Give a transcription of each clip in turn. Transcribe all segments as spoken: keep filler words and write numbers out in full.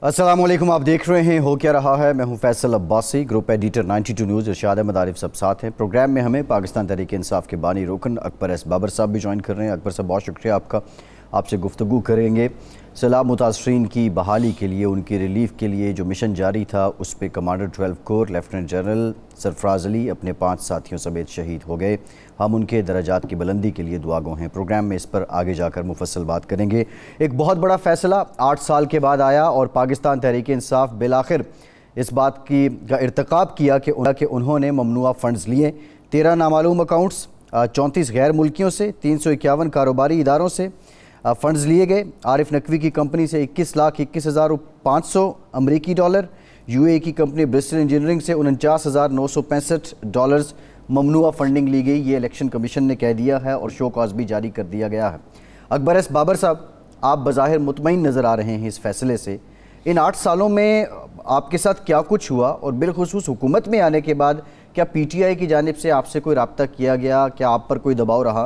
अस्सलामुअलैकुम, आप देख रहे हैं हो क्या रहा है। मैं हूं फैसल अब्बासी, ग्रुप एडिटर बानवे न्यूज़। इरशाद अहमद आरिफ सब साथ हैं। प्रोग्राम में हमें पाकिस्तान तहरीक इंसाफ के बानी रुकन अकबर एस बाबर साहब भी ज्वाइन कर रहे हैं। अकबर साहब, बहुत शुक्रिया आपका। आपसे गुफ्तगू करेंगे सैलाब मुतासरीन की बहाली के लिए, उनकी रिलीफ के लिए जो मिशन जारी था उस पर commander twelve corps lieutenant general Sarfaraz Ali अपने पाँच साथियों समेत शहीद हो गए। हम उनके दर्जात की बुलंदी के लिए दुआगो हैं। प्रोग्राम में इस पर आगे जाकर मुफस्सल बात करेंगे। एक बहुत बड़ा फैसला आठ साल के बाद आया और पाकिस्तान तहरीक इंसाफ बिलाखिर इस बात की का इर्तकाब किया कि, कि उन्होंने ममनुआ फ़ंड्स लिए। तेरह नामालूम अकाउंट्स, चौंतीस गैर मुल्कियों से, तीन सौ इक्यावन कारोबारी इदारों से फ़ंड्स लिए गए। आरिफ नकवी की कंपनी से इक्कीस लाख इक्कीस हज़ार पाँच सौ अमरीकी डॉलर, यूएई की कंपनी ब्रिस्टल इंजीनियरिंग से उनचास हज़ार नौ सौ पैंसठ डॉलर्स ममनुआ फंडिंग ली गई। ये इलेक्शन कमीशन ने कह दिया है और शो कॉज भी जारी कर दिया गया है। अकबर एस बाबर साहब, आप बज़ाहिर मुतमईन नज़र आ रहे हैं इस फैसले से। इन आठ सालों में आपके साथ क्या कुछ हुआ और बिलखुसूस हुकूमत में आने के बाद क्या पी टी आई की जानिब से आपसे कोई रब्ता किया गया? क्या आप पर कोई दबाव रहा?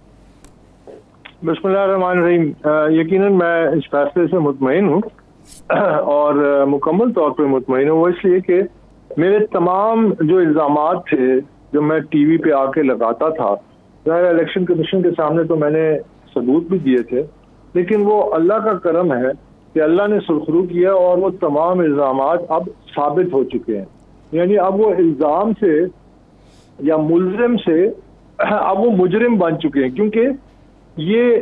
बिस्मिल्लाहिर्रहमानिर्रहीम। यकीनन मैं इस फैसले से मुतमईन हूँ और मुकम्मल तौर पर मुतमईन हूँ। वो इसलिए कि मेरे तमाम जो इल्ज़ामात थे जो मैं टीवी पे आके लगाता था, इलेक्शन कमीशन के सामने तो मैंने सबूत भी दिए थे, लेकिन वो अल्लाह का करम है कि अल्लाह ने सुरखरू किया और वो तमाम इल्ज़ामात अब साबित हो चुके हैं। यानी अब वो इल्ज़ाम से या मुलजिम से अब वो मुजरिम बन चुके हैं, क्योंकि ये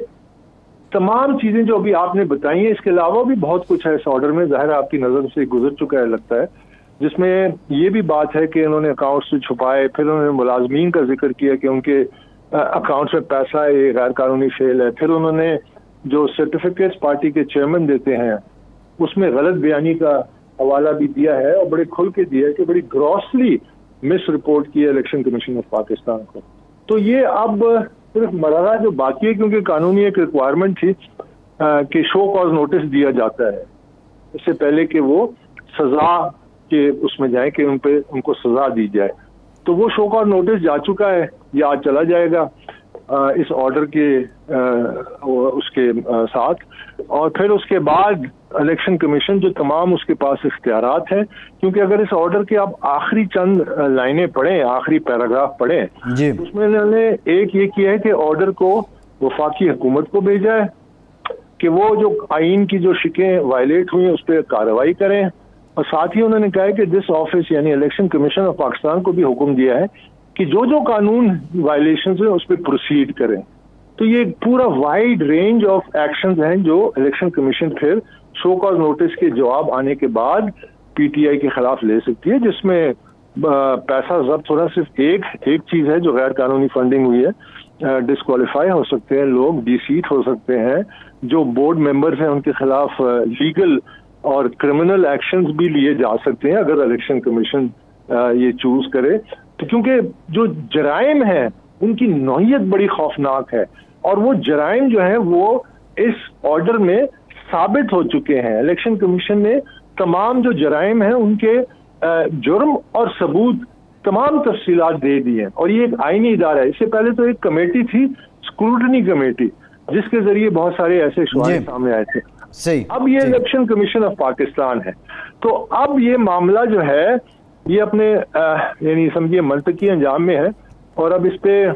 तमाम चीजें जो अभी आपने बताई हैं, इसके अलावा भी बहुत कुछ है इस ऑर्डर में, ज़ाहिर आपकी नज़र से गुजर चुका है लगता है, जिसमें ये भी बात है कि उन्होंने अकाउंट से छुपाए। फिर उन्होंने मुलाजमीन का जिक्र किया कि उनके अकाउंट में पैसा है, गैर कानूनी फेल है। फिर उन्होंने जो सर्टिफिकेट्स पार्टी के चेयरमैन देते हैं उसमें गलत बयानी का हवाला भी दिया है और बड़े खुल के दिया है कि बड़ी ग्रॉसली मिस रिपोर्ट की है इलेक्शन कमीशन ऑफ पाकिस्तान को। तो ये अब सिर्फ मरहला जो बाकी है, क्योंकि कानूनी एक रिक्वायरमेंट थी कि शो कॉज नोटिस दिया जाता है इससे पहले कि वो सजा के उसमें जाए कि उन पे उनको सजा दी जाए। तो वो शो कॉज नोटिस जा चुका है या आज चला जाएगा आ, इस ऑर्डर के आ, उसके आ, साथ। और फिर उसके बाद इलेक्शन कमीशन जो तमाम उसके पास इख्तियारात हैं, क्योंकि अगर इस ऑर्डर के आप आखिरी चंद लाइनें पढ़ें, आखिरी पैराग्राफ पढ़ें, उसमें उन्होंने एक ये किया है कि ऑर्डर को वफाकी हुकूमत को भेजा है कि वो जो आइन की जो शिकें वायलेट हुई हैं उस पर कार्रवाई करें। और साथ ही उन्होंने कहा है कि दिस ऑफिस यानी इलेक्शन कमीशन ऑफ पाकिस्तान को भी हुक्म दिया है कि जो जो कानून वायलेशन है उस पर प्रोसीड करें। तो ये पूरा वाइड रेंज ऑफ एक्शंस हैं जो इलेक्शन कमीशन फिर शो कॉज नोटिस के जवाब आने के बाद पीटीआई के खिलाफ ले सकती है, जिसमें पैसा जब्त होना सिर्फ एक एक चीज है जो गैर कानूनी फंडिंग हुई है। डिस्क्वालीफाई हो सकते हैं लोग, डिसीट हो सकते हैं, जो बोर्ड मेंबर्स हैं उनके खिलाफ लीगल और क्रिमिनल एक्शंस भी लिए जा सकते हैं अगर इलेक्शन कमीशन ये चूज करे। तो क्योंकि जो जराइम है उनकी नौइयत बड़ी खौफनाक है और वो जराइम जो है वो इस ऑर्डर में साबित हो चुके हैं। इलेक्शन कमीशन ने तमाम जो जराइम हैं उनके जुर्म और सबूत तमाम तफसीलात दे दी हैं और ये एक आईनी इदारा है। इससे पहले तो एक कमेटी थी, स्क्रूटनी कमेटी, जिसके जरिए बहुत सारे ऐसे शुमारे सामने आए थे। सही। अब ये इलेक्शन कमीशन ऑफ पाकिस्तान है, तो अब ये मामला जो है ये अपने यानी समझिए मंतकी अंजाम में है और अब इस पे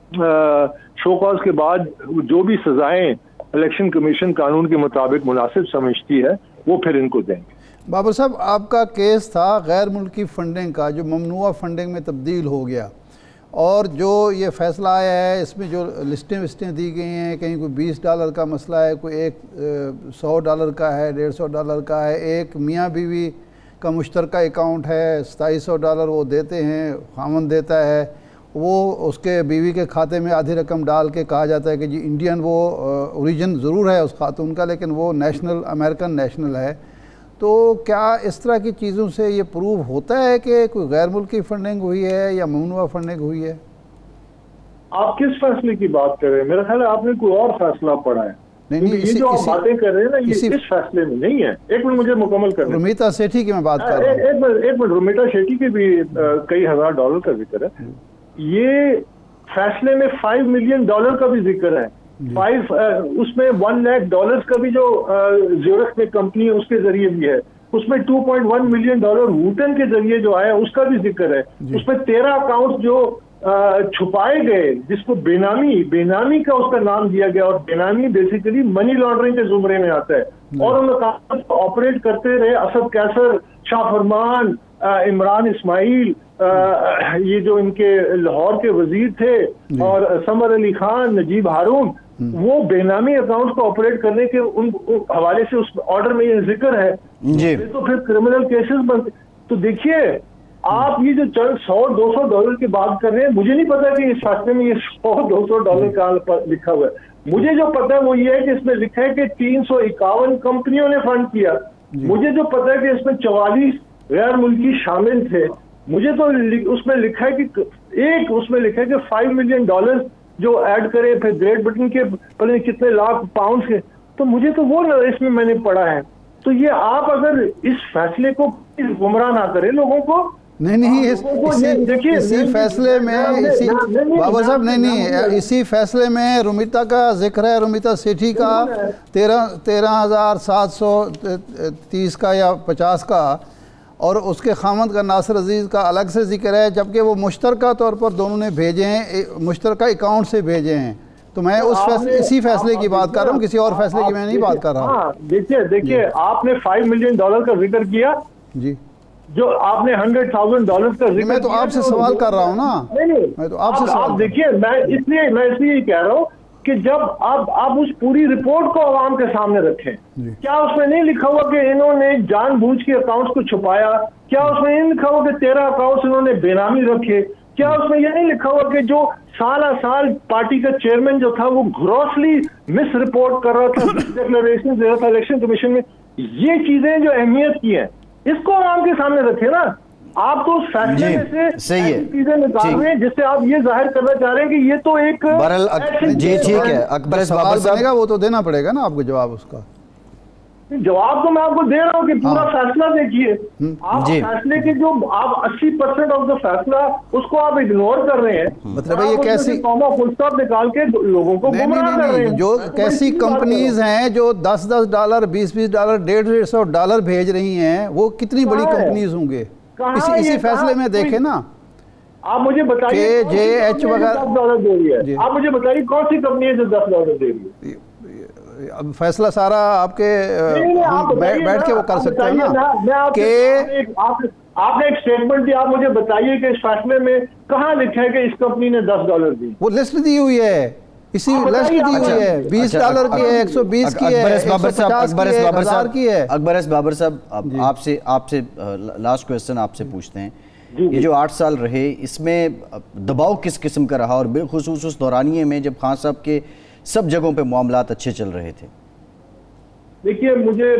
शो कॉज के बाद जो भी सजाएं इलेक्शन कमीशन कानून के मुताबिक मुनासिब समझती है वो फिर इनको देंगे। बाबर साहब, आपका केस था गैर मुल्की फंडिंग का जो ममनुआ फंडिंग में तब्दील हो गया और जो ये फैसला आया है इसमें जो लिस्टें विस्टें दी गई हैं, कहीं कोई बीस डॉलर का मसला है, कोई एक सौ डॉलर का है, डेढ़ सौ डॉलर का है, एक मियाँ बीवी का मुश्तरका अकाउंट है, सताईस सौ डॉलर वो देते हैं, खामन देता है, वो उसके बीवी के खाते में आधी रकम डाल के कहा जाता है कि जी इंडियन वो ओरिजिन ज़रूर है उस खातून का लेकिन वो नेशनल अमेरिकन नेशनल है। तो क्या इस तरह की चीज़ों से ये प्रूव होता है कि कोई गैर मुल्की फंडिंग हुई है या ममनुआ फंडिंग हुई है? आप किस फैसले की बात कर रहे हैं? मेरा ख्याल है आपने कोई और फैसला पढ़ा है। नहीं नहीं, ये जो आप बातें कर रहे हैं ना ये इस फैसले में नहीं है। एक मिनट मुझे मुकम्मल करने। रुमीता सेठी की मैं बात कर रहा हूँ। एक मिनट एक मिनट रुमीता सेठी के भी कई हजार डॉलर का जिक्र है। ये फैसले में फाइव मिलियन डॉलर का भी जिक्र है फाइव उसमें वन लाख डॉलर्स का भी जो ज्यूरिख में कंपनी है उसके जरिए भी है, उसमें two point one million dollar Wootton के जरिए जो आया उसका भी जिक्र है, उसमें तेरह अकाउंट जो छुपाए गए जिसको बेनामी बेनामी का उसका नाम दिया गया, और बेनामी बेसिकली मनी लॉन्ड्रिंग के जुमरे में आता है, और उन अकाउंट को ऑपरेट करते रहे असद कैसर, शाह फरमान, इमरान इस्माइल, ये जो इनके लाहौर के वजीर थे, और समर अली खान, नजीब हारून, वो बेनामी अकाउंट को ऑपरेट करने के उन, उन हवाले से उस ऑर्डर में ये जिक्र है जी। तो फिर क्रिमिनल केसेस बनते। तो देखिए आप ये जो चल सौ दो सौ डॉलर की बात कर रहे हैं, मुझे नहीं पता कि इस शास्त्र में ये सौ दो सौ डॉलर का लिखा हुआ है। मुझे जो पता है वो ये है कि इसमें लिखा है कि तीन सौ इक्यावन कंपनियों ने फंड किया। मुझे जो पता है कि इसमें चौवालीस गैर मुल्की शामिल थे। मुझे तो उसमें लिखा है कि एक उसमें लिखा है कि फाइव मिलियन डॉलर जो ऐड करे, फिर ग्रेट ब्रिटेन के पता कितने लाख पाउंड के, तो मुझे तो वो इसमें मैंने पढ़ा है। तो ये आप अगर इस फैसले को गुमराह ना करें लोगों को। नहीं नहीं इस, इसी, इसी फैसले में इसी बाबा साहब नहीं नहीं इसी फैसले में रुमिता का जिक्र है, रुमिता सेठी का तेरह तेरह हजार सात सौ तीस का या पचास का, और उसके खामद का नासिर अजीज़ का अलग से जिक्र है, जबकि वो मुश्तरका तौर पर दोनों ने भेजे हैं, मुश्तरका अकाउंट से भेजे हैं। तो मैं उस फैसले इसी फैसले की बात कर रहा हूँ, किसी और फैसले की मैं नहीं बात कर रहा हूँ। देखिए देखिए आपने फाइव मिलियन डॉलर का जिक्र किया जी, जो आपने हंड्रेड थाउजेंड डॉलर का जिक्र, मैं तो आपसे सवाल कर रहा हूँ ना। नहीं नहीं मैं तो आपसे सवाल, आप देखिए मैं इसलिए मैं इसलिए कह रहा हूँ कि जब आप आप उस पूरी रिपोर्ट को आवाम के सामने रखें, क्या उसमें नहीं लिखा हुआ कि इन्होंने जानबूझ के अकाउंट्स को छुपाया? क्या उसमें नहीं लिखा हुआ कि तेरह अकाउंट्स इन्होंने बेनामी रखे? क्या उसमें यह नहीं लिखा हुआ कि जो साल साल पार्टी का चेयरमैन जो था वो ग्रॉसली मिस रिपोर्ट कर रहा था, डिक्लेरेशन दे रहा था इलेक्शन कमीशन में? ये चीजें जो अहमियत की हैं इसको आवाम के सामने रखे ना। आप तो फैसले में से सही है चीजें निकाल रहे हैं जिससे आप ये जाहिर करना चाह रहे हैं कि ये तो एक जी ठीक है। अकबर सवाल बनेगा वो तो देना पड़ेगा ना आपको जवाब। उसका जवाब तो मैं आपको दे रहा हूँ कि पूरा हाँ। फैसला देखिए आप, फैसले के जो आप अस्सी परसेंट ऑफ द फैसला उसको आप इग्नोर कर रहे हैं। मतलब ये कैसी कॉमा फुल स्टॉप निकाल के लोगों को नहीं, नहीं, नहीं, नहीं, जो कैसी कंपनीज हैं जो दस दस डॉलर बीस बीस डॉलर डेढ़ डेढ़ सौ डॉलर भेज रही हैं, वो कितनी बड़ी कंपनीज होंगे इसी इसी फैसले में देखे ना। आप मुझे बताइए जे एच वगैरह दस डॉलर दे रही है, आप मुझे बताइए कौन सी कंपनी है जो दस डॉलर दे रही है? अब फैसला सारा आपके बैठ के वो कर सकते हैं ना कि आपने एक स्टेटमेंट दिया, आप मुझे बताइए कि इस फैसले में कहाँ लिखा है कि इस कंपनी ने दस डॉलर दी? वो लिस्ट दी हुई है, इसी लिस्ट दी हुई है, बीस डॉलर की है, एक सौ बीस की है, एक सौ पचास की है, हजार की है। अकबर बाबर साहब आपसे आपसे लास्ट क्वेश्चन आपसे पूछते हैं, ये जो आठ साल रहे इसमें दबाव किस किस्म का रहा, और बिलखुसूस उस दौरानिए में जब खान साहब के सब जगहों पे मामलात अच्छे चल रहे थे? देखिए मुझे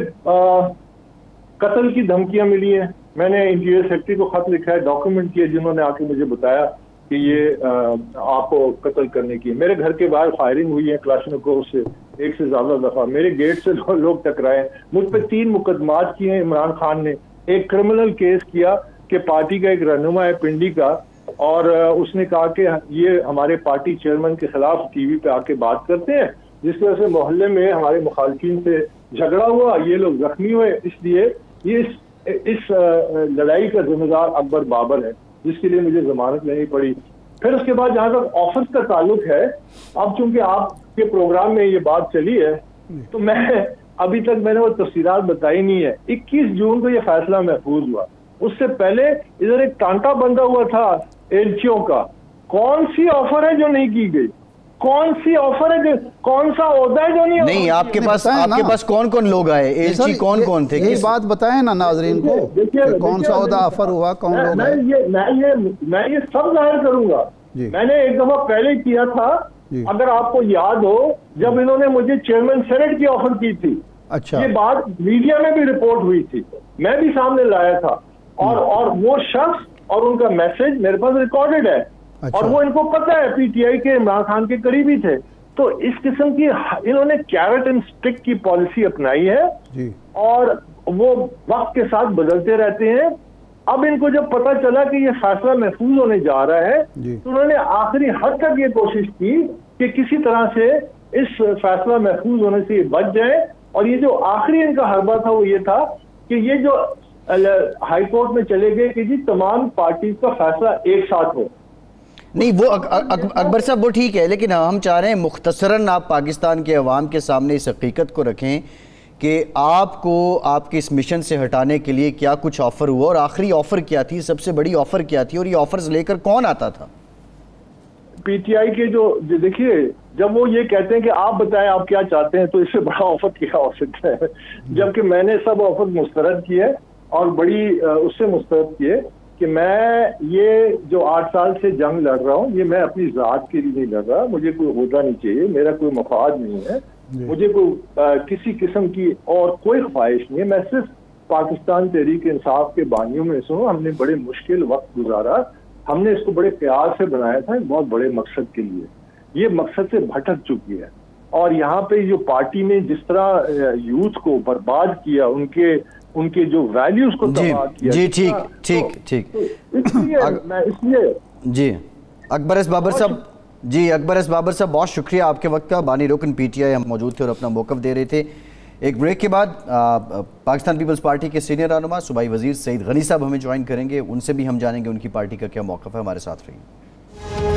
कत्ल की धमकियां मिली हैं, मैंने इंटीरियर सेक्रेटरी को खत लिखा है, डॉक्यूमेंट किए, जिन्होंने आके मुझे बताया कि ये आ, आपको कत्ल करने की। मेरे घर के बाहर फायरिंग हुई है क्लाशनिकोव से एक से ज्यादा दफा, मेरे गेट से लो, लोग टकराए, मुझ पर तीन मुकदमात किए हैं इमरान खान ने। एक क्रिमिनल केस किया कि पार्टी का एक रहनुमा है पिंडी का, और उसने कहा कि ये हमारे पार्टी चेयरमैन के खिलाफ टीवी पे आके बात करते हैं, जिसकी वजह से मोहल्ले में हमारे मुखालफिन से झगड़ा हुआ, ये लोग जख्मी हुए, इसलिए ये इस, इस लड़ाई का जिम्मेदार अकबर बाबर है, जिसके लिए मुझे जमानत लेनी पड़ी। फिर उसके बाद जहाँ तक ऑफिस का ताल्लुक है, अब चूंकि आपके प्रोग्राम में ये बात चली है तो मैं अभी तक मैंने वो तफसीलात बताई नहीं है। इक्कीस जून को ये फैसला महफूज हुआ, उससे पहले इधर एक टांटा बंधा हुआ था एलचियों का। कौन सी ऑफर है जो नहीं की गई? कौन सी ऑफर है, कौन सा ओहदा है जो नहीं नहीं आपके पास आपके पास कौन कौन लोग आए, एलची कौन कौन थे? ये बात बताएं ना नाजरीन को, कौन सा ओहदा ऑफर हुआ, कौन लोग? मैं ये मैं ये मैं ये सब जाहिर करूंगा। मैंने एक दफा पहले किया था, अगर आपको याद हो, जब इन्होंने मुझे चेयरमैन सेनेट की ऑफर की थी। अच्छा, ये बात मीडिया में भी रिपोर्ट हुई थी, मैं भी सामने लाया था, और और वो शख्स और उनका मैसेज मेरे पास रिकॉर्डेड है। अच्छा। और वो इनको पता है, पीटीआई के इमरान खान के करीबी थे। तो इस किस्म की इन्होंने कैरेट एंड स्टिक की पॉलिसी अपनाई है जी। और वो वक्त के साथ बदलते रहते हैं। अब इनको जब पता चला कि ये फैसला महफूज होने जा रहा है, तो उन्होंने आखिरी हद तक ये कोशिश की कि किसी तरह से इस फैसला महफूज होने से ये बच जाए। और ये जो आखिरी इनका हरबा था वो ये था कि ये जो हाई कोर्ट में चले गए कि जी तमाम पार्टी का फैसला एक साथ हो। नहीं वो अक, अक, अकबर साहब वो ठीक है, लेकिन हम चाह रहे हैं मुख्तसरन आप पाकिस्तान के अवाम के सामने इस हकीकत को रखें कि आपको आपके इस मिशन से हटाने के लिए क्या कुछ ऑफर हुआ और आखिरी ऑफर क्या थी, सबसे बड़ी ऑफर क्या थी और ये ऑफर्स लेकर कौन आता था? पीटीआई के जो देखिए, जब वो ये कहते हैं कि आप बताएं आप क्या चाहते हैं, तो इससे बड़ा ऑफर क्या हो सकता है। जबकि मैंने सब ऑफर मुस्तरद किए और बड़ी उससे मुस्तरद किए कि मैं ये जो आठ साल से जंग लड़ रहा हूँ, ये मैं अपनी जात के लिए नहीं लड़ रहा, मुझे कोई ओहदा नहीं चाहिए, मेरा कोई मफाद नहीं है, मुझे कोई आ, किसी किस्म की और कोई ख्वाहिश नहीं है। मैं सिर्फ पाकिस्तान तहरीक इंसाफ के बानियों में से हूँ। हमने बड़े मुश्किल वक्त गुजारा, हमने इसको बड़े प्यार से बनाया था, बहुत बड़े मकसद के लिए। ये मकसद से भटक चुकी है और यहाँ पे जो पार्टी ने जिस तरह यूथ को बर्बाद किया, उनके उनके जो वैल्यूज को तबाह किया। जी ठीक ठीक ठीक तो इसलिए मैं इसलिए जी अकबर एस बाबर साहब जी अकबर एस बाबर साहब बहुत शुक्रिया आपके वक्त का। बानी रुकन पीटीआई हम मौजूद थे और अपना मौक़िफ़ दे रहे थे। एक ब्रेक के बाद आ, पाकिस्तान पीपल्स पार्टी के सीनियर रहनुमा सूबाई वजीर सईद गनी साहब हमें ज्वाइन करेंगे, उनसे भी हम जानेंगे उनकी पार्टी का क्या मौक़िफ़ है। हमारे साथ रहिए।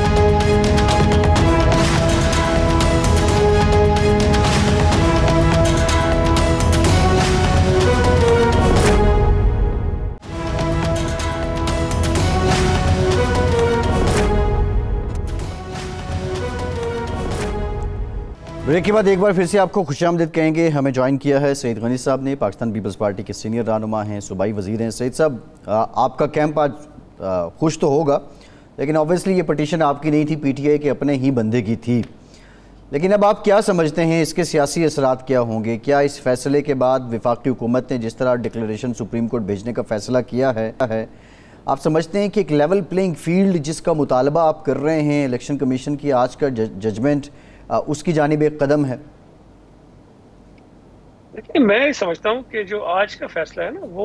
ब्रेक के बाद एक बार फिर से आपको खुशामदीद कहेंगे। हमें ज्वाइन किया है सईद गनी साहब ने, पाकिस्तान पीपल्स पार्टी के सीनियर रहनुमा हैं, सूबाई वजीर हैं। सईद साहब, आपका कैंप आज खुश तो होगा, लेकिन ऑब्वियसली ये पटिशन आपकी नहीं थी, पीटीआई के अपने ही बंदे की थी। लेकिन अब आप क्या समझते हैं इसके सियासी असरात क्या होंगे? क्या इस फैसले के बाद वफाकी हुकूमत ने जिस तरह डिक्लेरेशन सुप्रीम कोर्ट भेजने का फैसला किया है, है आप समझते हैं कि एक लेवल प्लेइंग फील्ड जिसका मुतालबा आप कर रहे हैं, इलेक्शन कमीशन की आज का जजमेंट उसकी जानिब एक कदम है? देखिए, मैं समझता हूँ कि जो आज का फैसला है ना, वो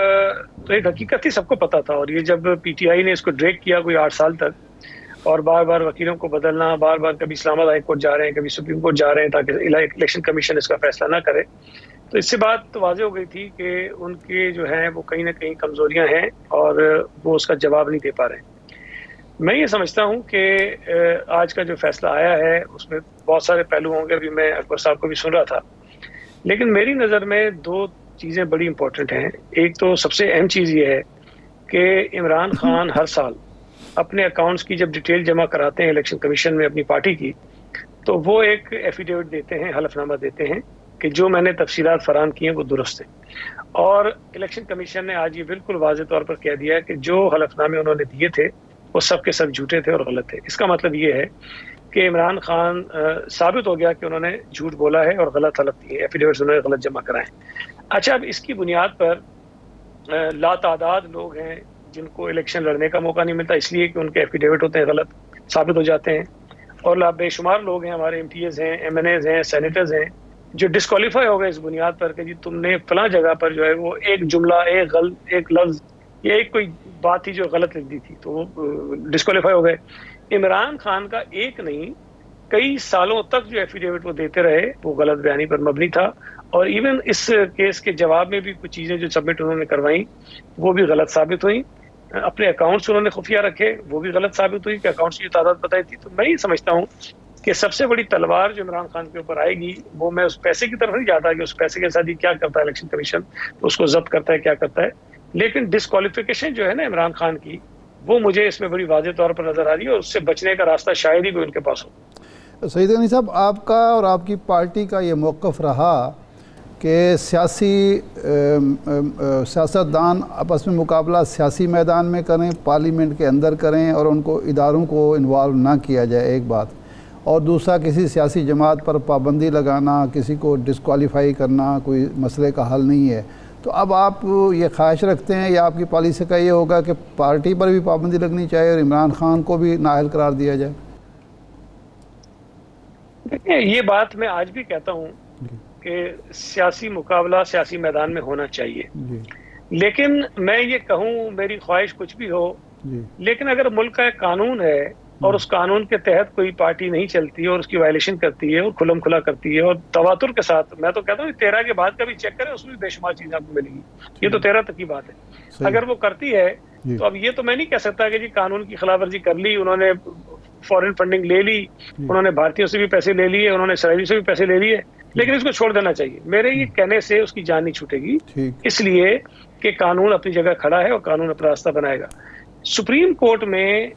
तो एक हकीकत ही सबको पता था। और ये जब पीटीआई ने इसको ड्रैग किया कोई आठ साल तक और बार बार वकीलों को बदलना, बार बार कभी इस्लामाबाद हाई कोर्ट जा रहे हैं, कभी सुप्रीम कोर्ट जा रहे हैं ताकि इलेक्शन कमीशन इसका फैसला ना करे, तो इससे बात तो वाज़ेह हो गई थी कि उनके जो है वो कहीं ना कहीं कमजोरियां हैं और वो उसका जवाब नहीं दे पा रहे हैं। मैं ये समझता हूँ कि आज का जो फैसला आया है उसमें बहुत सारे पहलू होंगे। अभी मैं अकबर साहब को भी सुन रहा था, लेकिन मेरी नज़र में दो चीज़ें बड़ी इंपॉर्टेंट हैं। एक तो सबसे अहम चीज़ ये है कि इमरान खान हर साल अपने अकाउंट्स की जब डिटेल जमा कराते हैं इलेक्शन कमीशन में अपनी पार्टी की, तो वो एक एफिडेविट देते हैं, हलफनामा देते हैं कि जो मैंने तफसीलात फराहम की हैं वो दुरुस्त है। और इलेक्शन कमीशन ने आज ये बिल्कुल वाज़ेह तौर पर कह दिया कि जो हलफनामे उन्होंने दिए थे वो सब के सब झूठे थे और गलत थे। इसका मतलब ये है कि इमरान खान आ, साबित हो गया कि उन्होंने झूठ बोला है और गलत हलफ दिए, एफिडेविट्स उन्होंने गलत जमा कराए। अच्छा, अब इसकी बुनियाद पर लातादाद लोग हैं जिनको इलेक्शन लड़ने का मौका नहीं मिलता इसलिए कि उनके एफिडेविट होते हैं गलत, साबित हो जाते हैं। और बेशुमार लोग हैं, हमारे एम टी एज हैं, एम एन एज हैं, सेनेटर्स हैं, जो डिस्क्वालीफाई हो गए इस बुनियाद पर कि जी तुमने फलां जगह पर जो है वो एक जुमला, एक गल एक लफ्ज़ या एक कोई बात थी जो गलत लिख दी थी, तो वो डिस्क्वालीफाई हो गए। इमरान खान का एक नहीं, कई सालों तक जो एफिडेविट वो देते रहे वो गलत बयानी पर मबनी था। और इवन इस केस के जवाब में भी कुछ चीज़ें जो सबमिट उन्होंने करवाई वो भी गलत साबित हुई। अपने अकाउंट्स उन्होंने खुफिया रखे, वो भी गलत साबित हुई कि अकाउंट्स की तादाद बताई थी। तो मैं ये समझता हूँ कि सबसे बड़ी तलवार जो इमरान खान के ऊपर आएगी वो, मैं उस पैसे की तरफ नहीं जाता कि उस पैसे के साथ ही क्या करता है इलेक्शन कमीशन, तो उसको जब्त करता है क्या करता है, लेकिन डिस्क्वालिफिकेशन जो है ना इमरान खान की, वो मुझे इसमें बड़ी वाज़ेह तौर पर नजर आ रही है और उससे बचने का रास्ता शायद ही कोई उनके पास हो। सईद गनी साहब, आपका और आपकी पार्टी का ये मौक़िफ़ रहा कि सियासी सियासतदान आपस में मुकाबला सियासी मैदान में करें, पार्लियामेंट के अंदर करें और उनको इदारों को इन्वॉल्व ना किया जाए, एक बात। और दूसरा, किसी सियासी जमात पर पाबंदी लगाना, किसी को डिस्क्वालीफाई करना कोई मसले का हल नहीं है। तो अब आप ये ख्वाहिश रखते हैं या आपकी पॉलिसी का ये होगा कि पार्टी पर भी पाबंदी लगनी चाहिए और इमरान खान को भी नाअहल करार दिया जाए? देखिए, ये बात मैं आज भी कहता हूँ कि सियासी मुकाबला सियासी मैदान में होना चाहिए, लेकिन मैं ये कहूँ, मेरी ख्वाहिश कुछ भी हो, लेकिन अगर मुल्क का एक कानून है और उस कानून के तहत कोई पार्टी नहीं चलती है और उसकी वायलेशन करती है और खुलम खुला करती है और तवातुर के साथ, मैं तो कहता हूँ तेरह के बाद का भी चेक करें, उसमें भी बेशुमार चीजें आपको मिलेगी। ये तो तेरह तक की बात है। अगर वो करती है तो अब ये तो मैं नहीं कह सकता कि जी कानून की खिलाफवर्जी कर ली, उन्होंने फॉरेन फंडिंग ले ली, उन्होंने भारतीयों से भी पैसे ले लिए, उन्होंने इसराइली से भी पैसे ले लिए, लेकिन इसको छोड़ देना चाहिए। मेरे ये कहने से उसकी जान नहीं छूटेगी, इसलिए कि कानून अपनी जगह खड़ा है और कानून अपना रास्ता बनाएगा। सुप्रीम कोर्ट में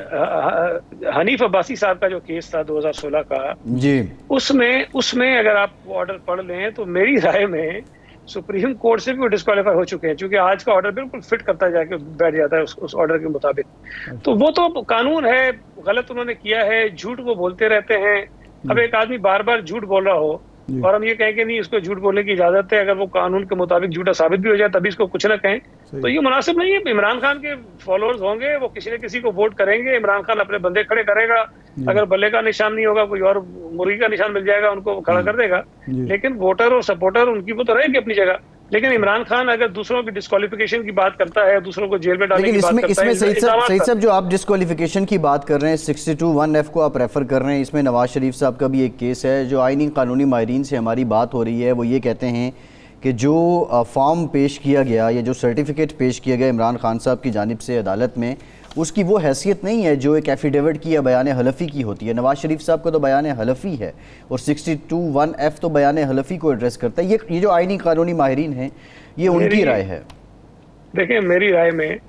हनीफ अब्बासी साहब का जो केस था दो हज़ार सोलह का जी, उसमें उसमें अगर आप ऑर्डर पढ़ लें तो मेरी राय में सुप्रीम कोर्ट से भी वो डिस्क्वालीफाई हो चुके हैं, क्योंकि आज का ऑर्डर बिल्कुल फिट करता जाके बैठ जाता है उस, उस ऑर्डर के मुताबिक। तो वो तो कानून है, गलत उन्होंने किया है, झूठ वो बोलते रहते हैं। अब एक आदमी बार बार झूठ बोल रहा हो और हम ये कहें कि नहीं इसको झूठ बोलने की इजाजत है, अगर वो कानून के मुताबिक झूठा साबित भी हो जाए तभी इसको कुछ ना कहें, तो ये मुनासिब नहीं है। इमरान खान के फॉलोअर्स होंगे, वो किसी न किसी को वोट करेंगे, इमरान खान अपने बंदे खड़े करेगा, अगर बल्ले का निशान नहीं होगा कोई और मुर्गी का निशान मिल जाएगा उनको खड़ा कर देगा, लेकिन वोटर और सपोर्टर उनकी वो तो रहेगी अपनी जगह। लेकिन इमरान खान अगर दूसरों की डिस्क्वालिफिकेशन की बात करता है, दूसरों को जेल में डालने की बात करता है, सईद साहब सईद साहब जो आप डिस्क्वालिफिकेशन की बात कर रहे हैं, सिक्सटी टू वन एफ को आप रेफर कर रहे हैं, इसमें नवाज शरीफ साहब का भी एक केस है। जो आईनी कानूनी माहिरीन से हमारी बात हो रही है वो ये कहते हैं कि जो फॉर्म पेश किया गया या जो सर्टिफिकेट पेश किया गया इमरान खान साहब की जानिब से अदालत में, उसकी वो हैसियत नहीं है जो एक एफिडेविट की या बयान हलफी की होती है। नवाज शरीफ साहब का तो बयान हलफी है और सिक्सटी टू वन एफ तो बयान हलफी को एड्रेस करता है। ये ये जो आईनी कानूनी माहिरीन हैं ये उनकी राय है। देखिए मेरी राय में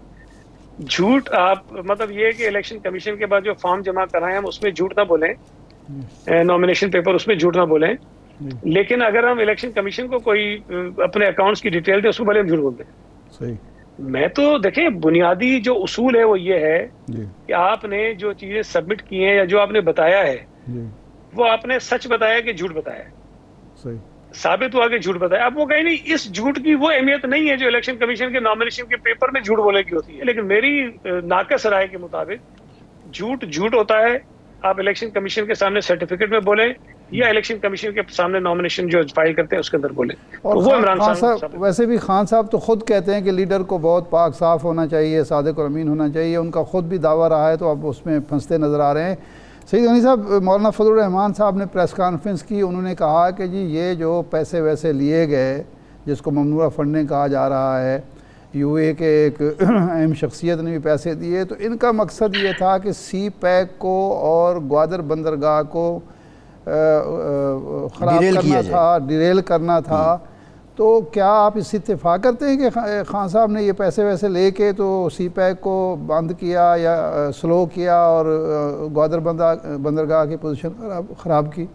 झूठ आप मतलब ये कि इलेक्शन कमीशन के बाद जो फॉर्म जमा कराएं हम उसमें झूठ ना बोलें, नॉमिनेशन पेपर उसमें झूठ ना बोलें, लेकिन अगर हम इलेक्शन कमीशन को कोई अपने अकाउंट्स की डिटेल दे उसको भले हम झूठ बोल दें। सही। मैं तो देखें बुनियादी जो उसूल है वो ये है कि आपने जो चीजें सबमिट की हैं या जो आपने बताया है वो आपने सच बताया कि झूठ बताया है। सही। साबित हुआ कि झूठ बताया। अब वो कहीं नहीं, इस झूठ की वो अहमियत नहीं है जो इलेक्शन कमीशन के नॉमिनेशन के पेपर में झूठ बोलने की होती है, लेकिन मेरी नाकस राय के मुताबिक झूठ झूठ होता है। आप इलेक्शन कमीशन के सामने सर्टिफिकेट में बोले या इलेक्शन कमीशन के सामने नॉमिनेशन जो फाइल करते हैं उसके अंदर बोले। और तो वो इमरान खान साहब वैसे भी खान साहब तो खुद कहते हैं कि लीडर को बहुत पाक साफ होना चाहिए, सादिक और अमीन होना चाहिए, उनका खुद भी दावा रहा है, तो अब उसमें फंसते नजर आ रहे हैं। सईद गनी साहब, मौलाना फजलुर रहमान साहब ने प्रेस कॉन्फ्रेंस की, उन्होंने कहा कि जी ये जो पैसे वैसे लिए गए जिसको ममनूआ फंडिंग कहा जा रहा है, यूए के एक अहम शख्सियत ने भी पैसे दिए, तो इनका मकसद ये था कि सी पैक को और ग्वादर बंदरगाह को ख़राब करना था, डिरेल करना था। तो क्या आप इससे इत्तेफाक करते हैं कि खान साहब ने ये पैसे वैसे लेके तो सी पैक को बंद किया या स्लो किया और ग्वादर बंदरगाह की पोजीशन खराब खराब की?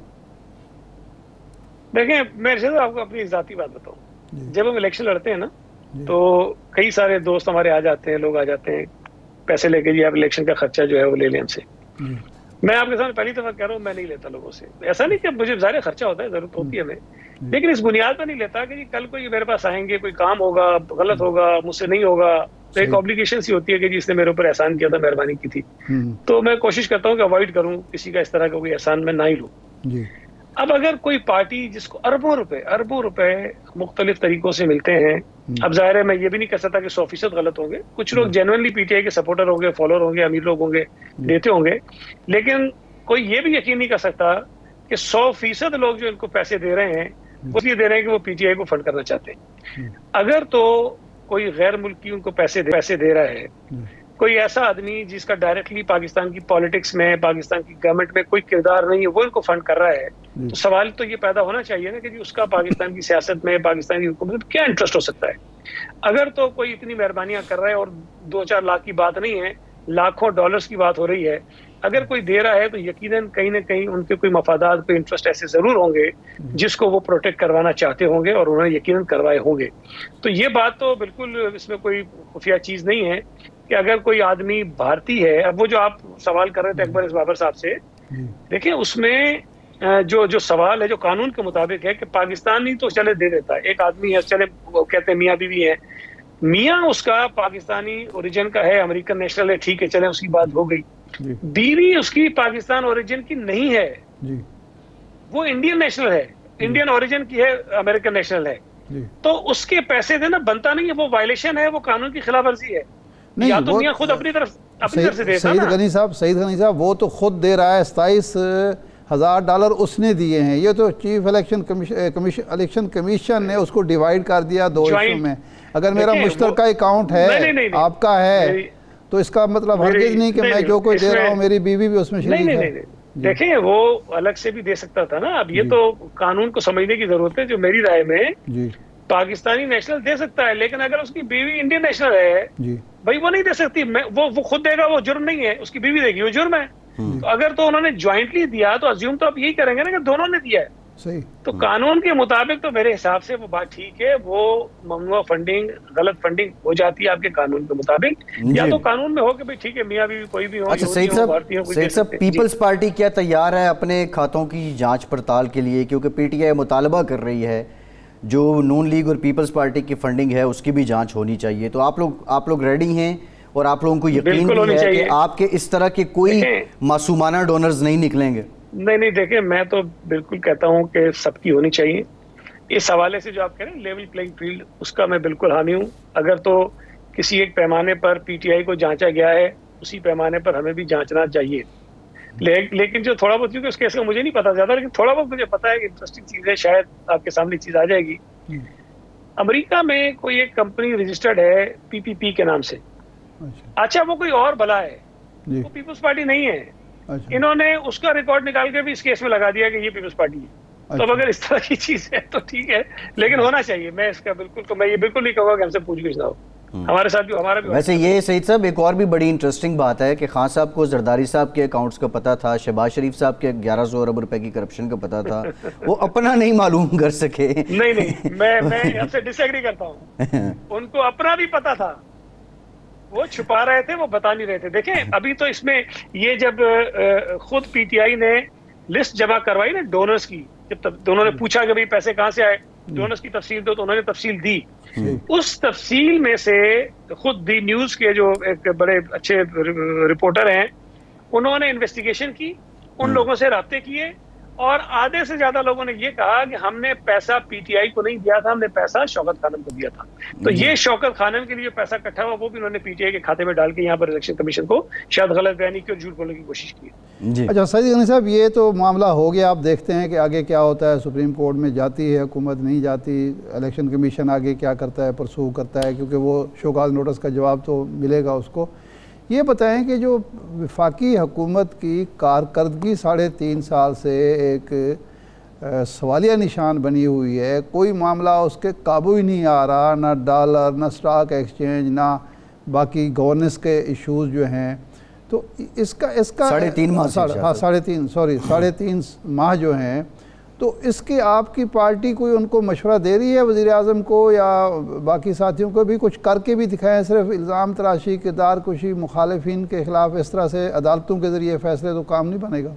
देखें मैं आपको अपनी ज़ाती बात बताऊं, जब हम इलेक्शन लड़ते हैं ना तो कई सारे दोस्त हमारे आ जाते हैं, लोग आ जाते हैं पैसे लेके, जी आप इलेक्शन का खर्चा जो है वो ले लें हमसे। मैं आपके सामने पहली दफा कह रहा हूँ मैं नहीं लेता लोगों से। ऐसा नहीं कि मुझे ज़ाहिर खर्चा होता है, जरूरत होती है हमें, लेकिन इस बुनियाद पर नहीं लेता कि जी कल को ये मेरे पास आएंगे, कोई काम होगा, गलत होगा, मुझसे नहीं होगा, तो एक ऑब्लिगेशन सी होती है कि जी इसने मेरे ऊपर एहसान किया था, मेहरबानी की थी, तो मैं कोशिश करता हूँ कि अवॉइड करूँ किसी का इस तरह का कोई एहसान मैं ना ही लूँ। अब अगर कोई पार्टी जिसको अरबों रुपए अरबों रुपए मुख्तलिफ तरीकों से मिलते हैं, अब जाहिर है मैं ये भी नहीं कह सकता कि सौ फीसद गलत होंगे, कुछ लोग जेन्युइनली पीटीआई के सपोर्टर होंगे, फॉलोअर होंगे, अमीर लोग होंगे, देते होंगे, लेकिन कोई ये भी यकीन नहीं कर सकता कि सौ फीसद लोग जो इनको पैसे दे रहे हैं वो इसलिए दे रहे हैं कि वो पीटीआई को फंड करना चाहते हैं। अगर तो कोई गैर मुल्की उनको पैसे दे, पैसे दे रहा है, कोई ऐसा आदमी जिसका डायरेक्टली पाकिस्तान की पॉलिटिक्स में, पाकिस्तान की गवर्नमेंट में कोई किरदार नहीं है, वो इनको फंड कर रहा है, तो सवाल तो ये पैदा होना चाहिए ना कि जी उसका पाकिस्तान की सियासत में, पाकिस्तान की हुकूमत में क्या इंटरेस्ट हो सकता है। अगर तो कोई इतनी मेहरबानियां कर रहा है और दो चार लाख की बात नहीं है, लाखों डॉलर्स की बात हो रही है, अगर कोई दे रहा है तो यकीनन कहीं ना कहीं उनके कोई मफादात, कोई इंटरेस्ट ऐसे जरूर होंगे जिसको वो प्रोटेक्ट करवाना चाहते होंगे और उन्होंने यकीनन करवाए होंगे। तो ये बात तो बिल्कुल इसमें कोई खुफिया चीज नहीं है कि अगर कोई आदमी भारतीय है। अब वो जो आप सवाल कर रहे थे अकबर बाबर साहब से, देखिए उसमें जो जो सवाल है जो कानून के मुताबिक है कि पाकिस्तानी तो चले दे देता है, एक आदमी है चले वो कहते हैं मियाँ बीवी है, मियाँ उसका पाकिस्तानी ओरिजिन का है, अमेरिकन नेशनल है, ठीक है चले उसकी बात हो गई, बीवी उसकी पाकिस्तान ओरिजिन की नहीं है, वो इंडियन नेशनल है, इंडियन ओरिजिन की है, अमेरिकन नेशनल है, तो उसके पैसे देना बनता नहीं है, वो वायलेशन है, वो कानून की खिलाफ वर्जी है। या तो मियाँ खुद अपनी तरफ अपनी तरफ से देता सईद ना। गनी साहब सईद गनी साहब वो तो खुद दे रहा है, सताईस हजार डॉलर उसने दिए हैं। ये तो chief election commission election commission ने उसको डिवाइड कर दिया दो हिस्सों में। अगर मेरा मुश्तरका अकाउंट है, नहीं, नहीं, नहीं, आपका है, तो इसका मतलब हरगिज नहीं कि मैं जो कोई दे रहा हूँ मेरी बीवी भी उसमें शरीक है। देखें, वो अलग से भी दे सकता था ना। अब ये तो कानून को समझने की जरूरत है। जो मेरी राय में जी पाकिस्तानी नेशनल दे सकता है, लेकिन अगर उसकी बीवी इंडियन नेशनल है जी भाई वो नहीं दे सकती। मैं वो वो खुद देगा, वो जुर्म नहीं है। उसकी बीवी देगी, वो जुर्म है। तो अगर तो उन्होंने ज्वाइंटली दिया तो अज्यूम तो आप यही करेंगे ना कि दोनों ने दिया है। सही। तो कानून के मुताबिक तो मेरे हिसाब से वो बात ठीक है। वो ममनुआ फंडिंग, गलत फंडिंग हो जाती है आपके कानून के मुताबिक, या तो कानून में हो कि भाई ठीक है मियां बीवी कोई भी हो। अच्छा सईद साहब, सईद साहब पीपल्स पार्टी क्या तैयार है अपने खातों की जांच पड़ताल के लिए? क्योंकि पीटीआई मुतालबा कर रही है जो नून लीग और पीपल्स पार्टी की फंडिंग है उसकी भी जांच होनी चाहिए। तो आप लोग आप लोग रेडी हैं और आप लोगों को यकीन भी है कि आपके इस तरह के कोई मासूमाना डोनर्स नहीं निकलेंगे? नहीं नहीं, देखिए मैं तो बिल्कुल कहता हूं कि सबकी होनी चाहिए। इस हवाले से जो आप कह रहे हैं लेवल प्लेइंग फील्ड, उसका मैं बिल्कुल हामी हूं। अगर तो किसी एक पैमाने पर पीटीआई को जांचा गया है, उसी पैमाने पर हमें भी जांचना चाहिए। ले, लेकिन जो थोड़ा बहुत, क्योंकि उस केस का मुझे नहीं पता ज्यादा, लेकिन थोड़ा बहुत मुझे पता है कि इंटरेस्टिंग चीज है, शायद आपके सामने चीज आ जाएगी। अमेरिका में कोई एक कंपनी रजिस्टर्ड है पीपीपी के नाम से। अच्छा, अच्छा वो कोई और भला है, वो पीपल्स पार्टी नहीं है। अच्छा। इन्होंने उसका रिकॉर्ड निकाल के भी इस केस में लगा दिया कि ये पीपल्स पार्टी है। अच्छा। तो अब अगर इस तरह की चीज है तो ठीक है, लेकिन होना चाहिए। मैं इसका बिल्कुल तो मैं ये बिल्कुल नहीं कहूँगा कि हमसे पूछगिछ ना हो। हमारे साथ भी हमारा भी। वैसे ये सईद साहब एक और भी बड़ी इंटरेस्टिंग बात है कि खान साहब को जरदारी साहब के अकाउंट्स का पता था, शहबाज शरीफ साहब के ग्यारह सौ अरब रुपए की करप्शन का पता था, वो अपना नहीं मालूम कर सके। नहीं नहीं, मैं मैं आपसे डिसएग्री करता हूँ। उनको अपना भी पता था, वो छुपा रहे थे, वो बता नहीं रहे थे। देखें अभी तो इसमें ये जब खुद पीटीआई ने लिस्ट जमा करवाई ना डोनर्स की, जब दोनों ने पूछा कि भाई पैसे कहाँ से आए, डोनर्स की तफसील दो, तो उन्होंने तफसील दी। उस तफसील में से खुद दी न्यूज के जो एक बड़े अच्छे रिपोर्टर हैं, उन्होंने इन्वेस्टिगेशन की, उन लोगों से राब्ते किए, और आधे से ज्यादा लोगों ने ये कहा कि हमने पैसा पीटीआई को नहीं दिया था, हमने पैसा शौकत खानम को दिया था। तो ये शौकत खानम के लिए पैसा इकट्ठा हुआ, वो भी उन्होंने पीटीआई के खाते में डाल के यहाँ पर इलेक्शन कमीशन को शायद गलत बयानी की और झूठ बोलने की कोशिश की। अच्छा सईद गनी साहब, ये तो मामला हो गया, आप देखते हैं कि आगे क्या होता है। सुप्रीम कोर्ट में जाती है हुकूमत, नहीं जाती, इलेक्शन कमीशन आगे क्या करता है, परसू करता है, क्योंकि वो शोकाज नोटिस का जवाब तो मिलेगा उसको। ये बताएं कि जो वफाकी हुकूमत की कारकर्दगी साढ़े तीन साल से एक सवालिया निशान बनी हुई है, कोई मामला उसके काबू ही नहीं आ रहा, ना डॉलर, ना स्टॉक एक्सचेंज, ना बाकी गवर्नेंस के इश्यूज जो हैं, तो इसका इसका साढ़े तीन माह हाँ साढ़े तीन सॉरी साढ़े तीन माह जो हैं, तो इसके आपकी पार्टी कोई उनको मशवरा दे रही है, वज़ीर आज़म को या बाकी साथियों को भी कुछ करके भी दिखाएं? सिर्फ इल्ज़ाम तराशी, किरदार कुशी, मुखालिफिन के खिलाफ इस तरह से अदालतों के ज़रिए फैसले, तो काम नहीं बनेगा।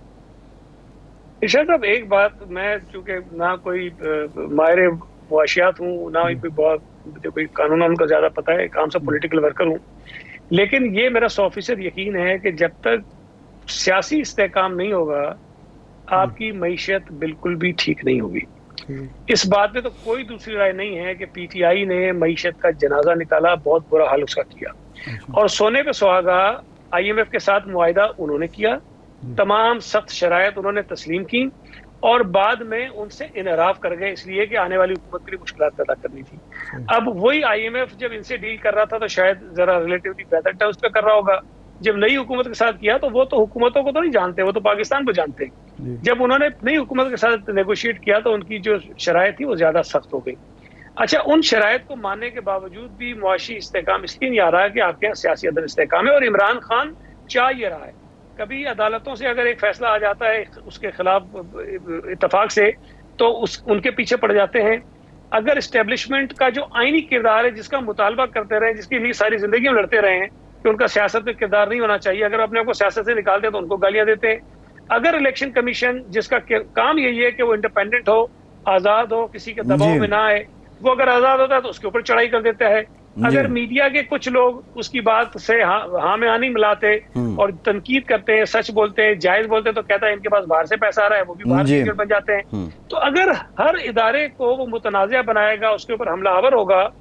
इरशाद साहब, एक बात, मैं चूँकि ना कोई माहिर मुआशियात हूँ, ना ही कोई बहुत कोई कानून उनका ज़्यादा पता है, काम से पॉलिटिकल वर्कर हूँ, लेकिन ये मेरा सौ फीसद यकीन है कि जब तक सियासी इस्तेहकाम नहीं होगा, आपकी मईशत बिल्कुल भी ठीक नहीं होगी। इस बात में तो कोई दूसरी राय नहीं है कि पीटीआई ने मईशत का जनाजा निकाला, बहुत बुरा हाल उसका किया, और सोने पे सुहागा आईएमएफ के साथ मुआहिदा उन्होंने किया, तमाम सख्त शरायत उन्होंने तस्लीम की, और बाद में उनसे इनराफ कर गए, इसलिए कि आने वाली हुकूमत के लिए मुश्किलात पैदा करनी थी। अब वही आईएमएफ जब इनसे डील कर रहा था तो शायद जरा रिलेटिवली बेहतर टर्म्स पे कर रहा होगा। जब नई हुकूमत के साथ किया तो वो तो हुकूमतों को तो नहीं जानते, वो तो पाकिस्तान को जानते। जब उन्होंने नई हुकूमत के साथ नेगोशिएट किया तो उनकी जो शरायत थी वो ज्यादा सख्त हो गई। अच्छा, उन शरायत को मानने के बावजूद भी मुआशी इस्तेहकाम इसलिए नहीं आ रहा है कि आपके यहाँ सियासी अदम इस्तेहकाम है, और इमरान खान चाह ये रहा है। कभी अदालतों से अगर एक फैसला आ जाता है उसके खिलाफ इत्तेफाक से, तो उस उनके पीछे पड़ जाते हैं। अगर इस्टेब्लिशमेंट का जो आईनी किरदार है, जिसका मुतालबा करते रहे, जिसके लिए सारी जिंदगी में लड़ते रहे हैं कि उनका सियासत में किरदार नहीं होना चाहिए, अगर अपने आप को सियासत से निकालते हैं तो उनको गालियां देते हैं। अगर इलेक्शन कमीशन, जिसका काम यही है कि वो इंडिपेंडेंट हो, आजाद हो, किसी के दबाव में ना आए, वो अगर आजाद होता है तो उसके ऊपर चढ़ाई कर देता है। अगर मीडिया के कुछ लोग उसकी बात से हाँ हाँ में हाँ नहीं मिलाते और तनकीद करते हैं, सच बोलते हैं, जायज बोलते हैं, तो कहता है इनके पास बाहर से पैसा आ रहा है, वो भी बाहर से बन जाते हैं। तो अगर हर इदारे को वो मुतनाज़ा बनाएगा, उसके ऊपर हमलावर होगा,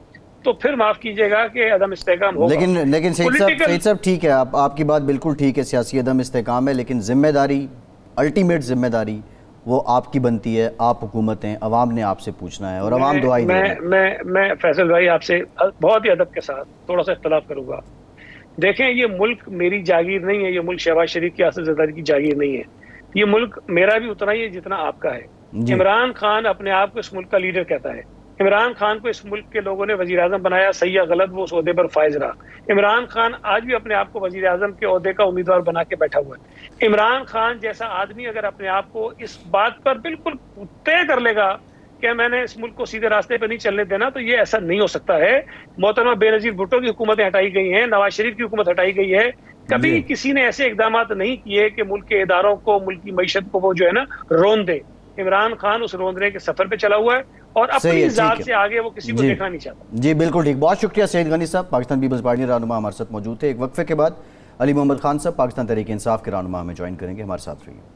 तो फिर माफ कीजिएगा कि अदम इस्तेहकाम होगा। लेकिन लेकिन सईद साहब सईद साहब ठीक है, आप आपकी बात बिल्कुल ठीक है, सियासी अदम इस्तेहकाम है, लेकिन जिम्मेदारी, अल्टीमेट जिम्मेदारी वो आपकी बनती है। आप हुकूमत हैं, अवाम ने आपसे पूछना है और अवाम दुआई मैं मैं मैं, मैं फैसल भाई आपसे बहुत ही अदब के साथ थोड़ा सा इख्तलाफ करूंगा। देखें, ये मुल्क मेरी जागीर नहीं है, ये मुल्क शहबाज शरीफ की आसिफ की जागीर नहीं है। ये मुल्क मेरा भी उतना ही है जितना आपका है। इमरान खान अपने आप को इस मुल्क का लीडर कहता है। इमरान खान को इस मुल्क के लोगों ने वजीर आजम बनाया, सही या गलत, वो उस ओहदे पर फायज रहा। इमरान खान आज भी अपने आप को वजीर आजम के ओहदे का उम्मीदवार बना के बैठा हुआ है। इमरान खान जैसा आदमी अगर अपने आप को इस बात पर बिल्कुल तय कर लेगा कि मैंने इस मुल्क को सीधे रास्ते पर नहीं चलने देना, तो ये ऐसा नहीं हो सकता है। मोहतरमा बेनजीर भुट्टो की हुकूमतें हटाई गई हैं, नवाज शरीफ की हुकूमत हटाई गई है, कभी किसी ने ऐसे इकदाम नहीं किए कि मुल्क के इदारों को, मुल्क की मईशत को वो जो है ना रोन दे। इमरान खान उस रोंदने के सफर पे चला हुआ है और अपनी जात से आगे वो किसी को देखना नहीं चाहता। जी बिल्कुल ठीक, बहुत शुक्रिया सईद गनी साहब, पाकिस्तान पीपल्स पार्टी रहनुमा हमारे साथ मौजूद थे। एक वक्फे के बाद अली मोहम्मद खान साहब पाकिस्तान तहरीक इंसाफ के रहनुमा हमें ज्वाइन करेंगे, हमारे साथ रहिए।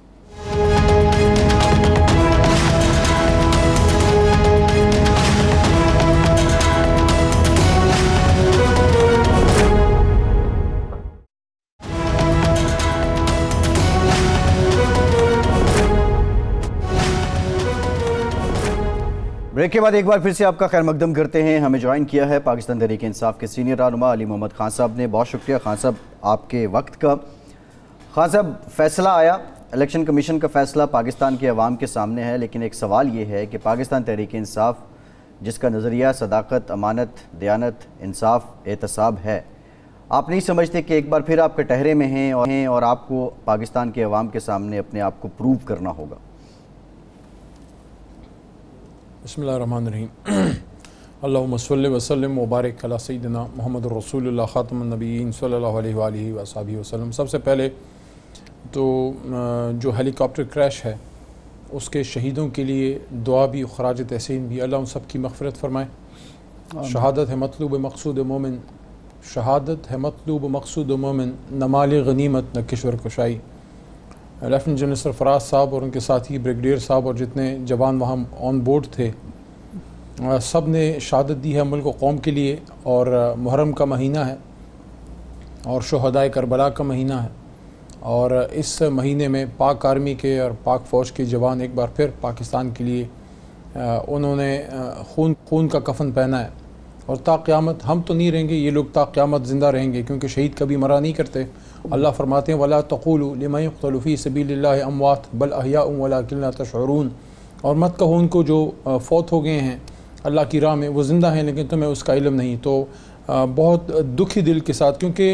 ब्रेक के बाद एक बार फिर से आपका खैर मकदम करते हैं। हमें ज्वाइन किया है पाकिस्तान तहरीक इंसाफ के सीनियर रहनुमा अली मोहम्मद खान साहब ने। बहुत शुक्रिया खान साहब आपके वक्त का। खान साहब, फैसला आया, इलेक्शन कमीशन का फैसला पाकिस्तान के अवाम के सामने है, लेकिन एक सवाल ये है कि पाकिस्तान तहरीक इंसाफ जिसका नज़रिया सदाकत, अमानत, दयानत, इंसाफ, एहतसाब है, आप नहीं समझते कि एक बार फिर आप कटहरे में हैं और हैं और आपको पाकिस्तान के अवाम के सामने अपने आप को प्रूव करना होगा? बिस्मिल्लाहिर्रहमानिर्रहीम। अल्लाहुम्मा सल्लि व सल्लिम व बारिक अला सय्यिदिना मुहम्मद रसूलुल्लाह खातमुन नबिय्यीन सल्लल्लाहु अलैहि व सल्लम वसल्लम। सबसे पहले तो जो हेलीकॉप्टर क्रैश है उसके शहीदों के लिए दुआ भी, खराज तहसीन भी, अल्लाह उन सब की मग़फ़िरत फरमाए। शहादत है मतलूब मक़सूद मोमिन, शहादत है मतलूब मक़सूद मोमिन, न माल गनीमत न किश्वर कुशाई। लेफ्टिनेंट जनरल सरफराज साहब और उनके साथी ब्रिगेडियर साहब और जितने जवान वहाँ ऑन बोर्ड थे, सब ने शहादत दी है मुल्क व कौम के लिए। और मुहर्रम का महीना है और शुहदाए करबला का महीना है, और इस महीने में पाक आर्मी के और पाक फ़ौज के जवान एक बार फिर पाकिस्तान के लिए उन्होंने खून खून का कफन पहना है। और ता क़यामत हम तो नहीं रहेंगे, ये लोग ता क़यामत ज़िंदा रहेंगे, क्योंकि शहीद कभी मरा नहीं करते। अल्लाह फरमाते हैं वला तक़ूलू लिमन युक़्तलू फ़ी सबीलिल्लाहि अमवात बल अहयाउन वलाकिन ला तशऊरून। और मत कहो उनको जो फौत हो गए हैं अल्लाह की राह में वो ज़िंदा हैं लेकिन तुम्हें उसका इल्म नहीं। तो बहुत दुखी दिल के साथ, क्योंकि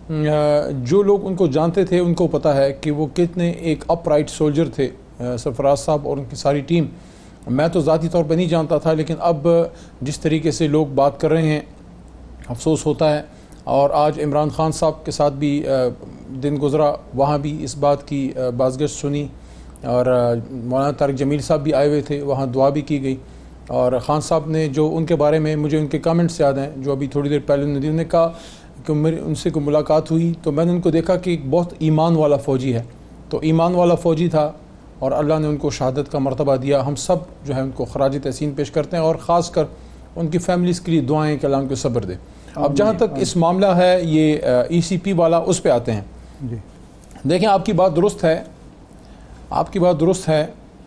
जो लोग उनको जानते थे उनको पता है कि वो कितने एक अपराइट सोल्जर थे, सरफराज साहब और उनकी सारी टीम। मैं तो ज़ाती तौर पर नहीं जानता था, लेकिन अब जिस तरीके से लोग बात कर रहे हैं अफसोस होता है। और आज इमरान खान साहब के साथ भी दिन गुज़रा, वहाँ भी इस बात की बाज़गश्त सुनी, और मौलाना तारिक जमील साहब भी आए हुए थे, वहाँ दुआ भी की गई। और ख़ान साहब ने जो उनके बारे में मुझे उनके कमेंट्स याद हैं, जो अभी थोड़ी देर पहले उन्होंने कहा कि मेरी उनसे कोई मुलाकात हुई तो मैंने उनको देखा कि एक बहुत ईमान वाला फ़ौजी है। तो ईमान वाला फ़ौजी था और अल्लाह ने उनको शहादत का मर्तबा दिया। हम सब जो है उनको खराज तहसीन पेश करते हैं और ख़ास कर उनकी फैमिलीज़ के लिए दुआएँ कि अल्लाह उनको सब्र दे। अब जहाँ तक इस मामला है ये ई सी पी वाला, उस पर आते हैं जी। देखें, आपकी बात दुरुस्त है, आपकी बात दुरुस्त है।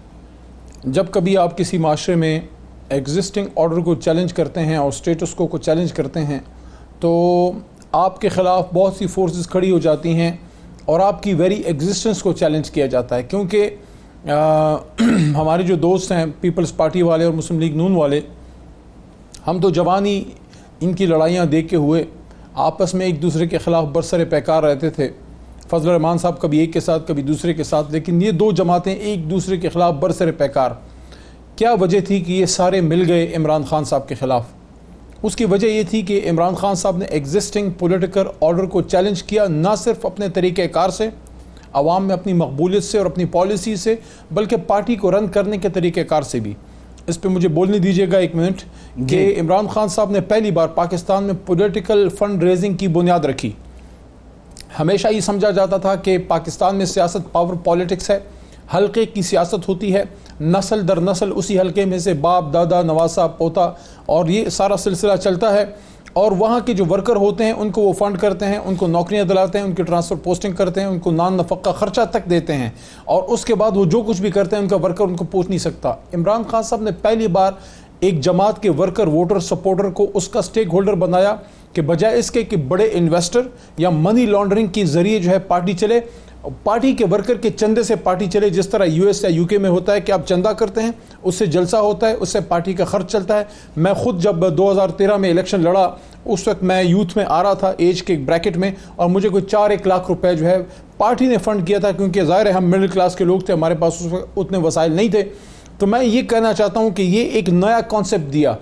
जब कभी आप किसी माशरे में एग्जिस्टिंग ऑर्डर को चैलेंज करते हैं और स्टेटस को को चैलेंज करते हैं तो आपके ख़िलाफ़ बहुत सी फोर्सेस खड़ी हो जाती हैं और आपकी वेरी एग्जिस्टेंस को चैलेंज किया जाता है। क्योंकि हमारे जो दोस्त हैं पीपल्स पार्टी वाले और मुस्लिम लीग नून वाले, हम तो जवानी इनकी लड़ाइयाँ देख के हुए, आपस में एक दूसरे के ख़िलाफ़ बरसरे पैकार रहते थे। फजल रहमान साहब कभी एक के साथ कभी दूसरे के साथ, लेकिन ये दो जमातें एक दूसरे के ख़िलाफ़ बरसरे पैकार। क्या वजह थी कि ये सारे मिल गए इमरान खान साहब के ख़िलाफ़? उसकी वजह ये थी कि इमरान खान साहब ने एग्जिस्टिंग पॉलिटिकल ऑर्डर को चैलेंज किया, ना सिर्फ अपने तरीक़ेकार से, आवाम में अपनी मकबूलियत से और अपनी पॉलिसी से, बल्कि पार्टी को रन करने के तरीक़ेकार से भी। इस पे मुझे बोलने दीजिएगा एक मिनट कि इमरान खान साहब ने पहली बार पाकिस्तान में पॉलिटिकल फंड रेजिंग की बुनियाद रखी। हमेशा ये समझा जाता था कि पाकिस्तान में सियासत पावर पॉलिटिक्स है, हल्के की सियासत होती है, नस्ल दर नस्ल उसी हलके में से बाप दादा नवासा पोता और ये सारा सिलसिला चलता है। और वहाँ के जो वर्कर होते हैं उनको वो फंड करते हैं, उनको नौकरियाँ दिलाते हैं, उनकी ट्रांसफ़र पोस्टिंग करते हैं, उनको नान नफ़क़ा ख़र्चा तक देते हैं और उसके बाद वो जो कुछ भी करते हैं उनका वर्कर उनको पूछ नहीं सकता। इमरान खान साहब ने पहली बार एक जमात के वर्कर वोटर सपोर्टर को उसका स्टेक होल्डर बनाया कि बजाय इसके कि बड़े इन्वेस्टर या मनी लॉन्ड्रिंग के ज़रिए जो है पार्टी चले, पार्टी के वर्कर के चंदे से पार्टी चले। जिस तरह यूएस या यूके में होता है कि आप चंदा करते हैं, उससे जलसा होता है, उससे पार्टी का खर्च चलता है। मैं खुद जब दो हज़ार तेरह में इलेक्शन लड़ा उस वक्त मैं यूथ में आ रहा था एज के ब्रैकेट में और मुझे कोई चार एक लाख रुपए जो है पार्टी ने फंड किया था, क्योंकि ज़ाहिर है हम मिडिल क्लास के लोग थे, हमारे पास उस वक्त उतने वसाइल नहीं थे। तो मैं ये कहना चाहता हूँ कि ये एक नया कॉन्सेप्ट दिया।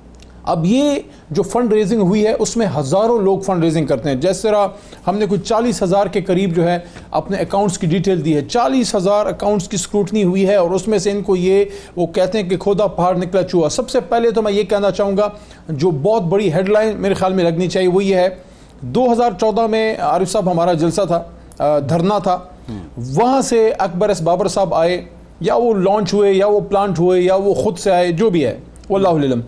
अब ये जो फंड रेजिंग हुई है उसमें हज़ारों लोग फंड रेजिंग करते हैं। जिस तरह हमने कुछ चालीस हज़ार के करीब जो है अपने अकाउंट्स की डिटेल दी है, चालीस हज़ार अकाउंट्स की स्क्रूटनी हुई है और उसमें से इनको ये वो कहते हैं कि खोदा पहाड़ निकला चूहा। सबसे पहले तो मैं ये कहना चाहूँगा जो बहुत बड़ी हेडलाइन मेरे ख्याल में लगनी चाहिए वो ये है, दो हज़ार चौदह में आरिफ साहब हमारा जलसा था, धरना था, वहाँ से अकबर एस बाबर साहब आए, या वो लॉन्च हुए या वो प्लांट हुए या वो खुद से आए, जो भी है वल्लाहु अलम,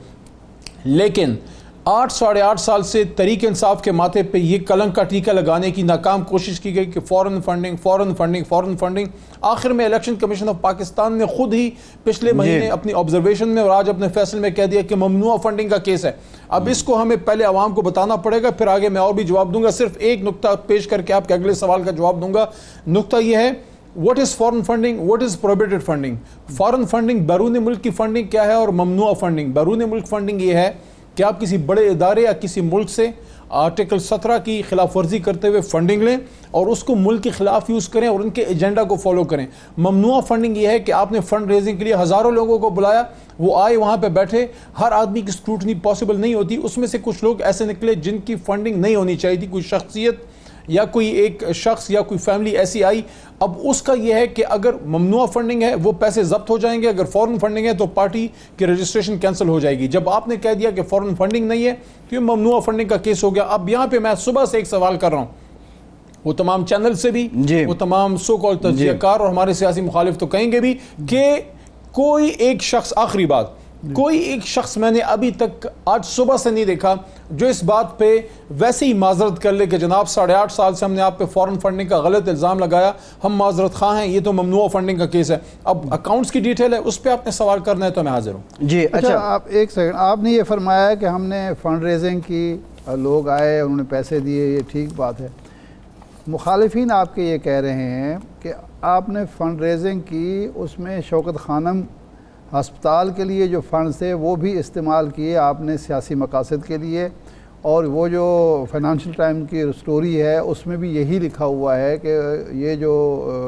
लेकिन आठ साढ़े आठ साल से तहरीक इंसाफ के माथे पे ये कलंक का टीका लगाने की नाकाम कोशिश की गई कि foreign funding foreign funding foreign funding. आखिर में इलेक्शन कमीशन ऑफ पाकिस्तान ने खुद ही पिछले महीने अपनी ऑब्जर्वेशन में और आज अपने फैसले में कह दिया कि ममनुआ फंडिंग का केस है। अब इसको हमें पहले आवाम को बताना पड़ेगा, फिर आगे मैं और भी जवाब दूंगा। सिर्फ एक नुक्ता पेश करके आपके अगले सवाल का जवाब दूंगा। नुक्ता यह है, what is foreign funding, what is prohibited funding. Foreign funding बैरून मुल्क की फंडिंग क्या है और ममनुआ फंडिंग बैरून मुल्क फंडिंग ये है कि आप किसी बड़े इदारे या किसी मुल्क से आर्टिकल सत्रह की खिलाफ वर्जी करते हुए फंडिंग लें और उसको मुल्क के खिलाफ यूज़ करें और उनके एजेंडा को फॉलो करें। ममनुआ फंडिंग ये है कि आपने फंड रेजिंग के लिए हज़ारों लोगों को बुलाया, वो आए वहाँ पे बैठे, हर आदमी की स्क्रूटनी पॉसिबल नहीं होती, उसमें से कुछ लोग ऐसे निकले जिनकी फंडिंग नहीं होनी चाहिए थी, कोई शख्सियत या कोई एक शख्स या कोई फैमिली ऐसी आई। अब उसका यह है कि अगर ममनुआ फंडिंग है वो पैसे जब्त हो जाएंगे, अगर फॉरेन फंडिंग है तो पार्टी की रजिस्ट्रेशन कैंसिल हो जाएगी। जब आपने कह दिया कि फॉरेन फंडिंग नहीं है तो ये ममनुआ फंडिंग का केस हो गया। अब यहाँ पे मैं सुबह से एक सवाल कर रहा हूँ, वो तमाम चैनल से भी, वो तमाम सो कॉल तज्जियाकार और हमारे सियासी मुखालिफ तो कहेंगे भी कि कोई एक शख्स, आखिरी बात, कोई एक शख्स मैंने अभी तक आज सुबह से नहीं देखा जो इस बात पे वैसे ही माजरत कर ले कि जनाब साढ़े आठ साल से हमने आप पे फॉरेन फंडिंग का गलत इल्ज़ाम लगाया, हम माजरत खां हैं, ये तो ममनुआ फंडिंग का केस है। अब अकाउंट्स की डिटेल है, उस पर आपने सवाल करना है तो मैं हाजिर हूँ जी। अच्छा, अच्छा आप एक सेकंड, आपने ये फरमाया कि हमने फंड रेजिंग की, लोग आए उन्होंने पैसे दिए, ये ठीक बात है। मुखालिफिन आपके ये कह रहे हैं कि आपने फंड रेजिंग की, उसमें शौकत खानम हस्पताल के लिए जो फंड्स थे वो भी इस्तेमाल किए आपने सियासी मकासद के लिए, और वो जो फाइनेंशियल टाइम की स्टोरी है उसमें भी यही लिखा हुआ है कि ये जो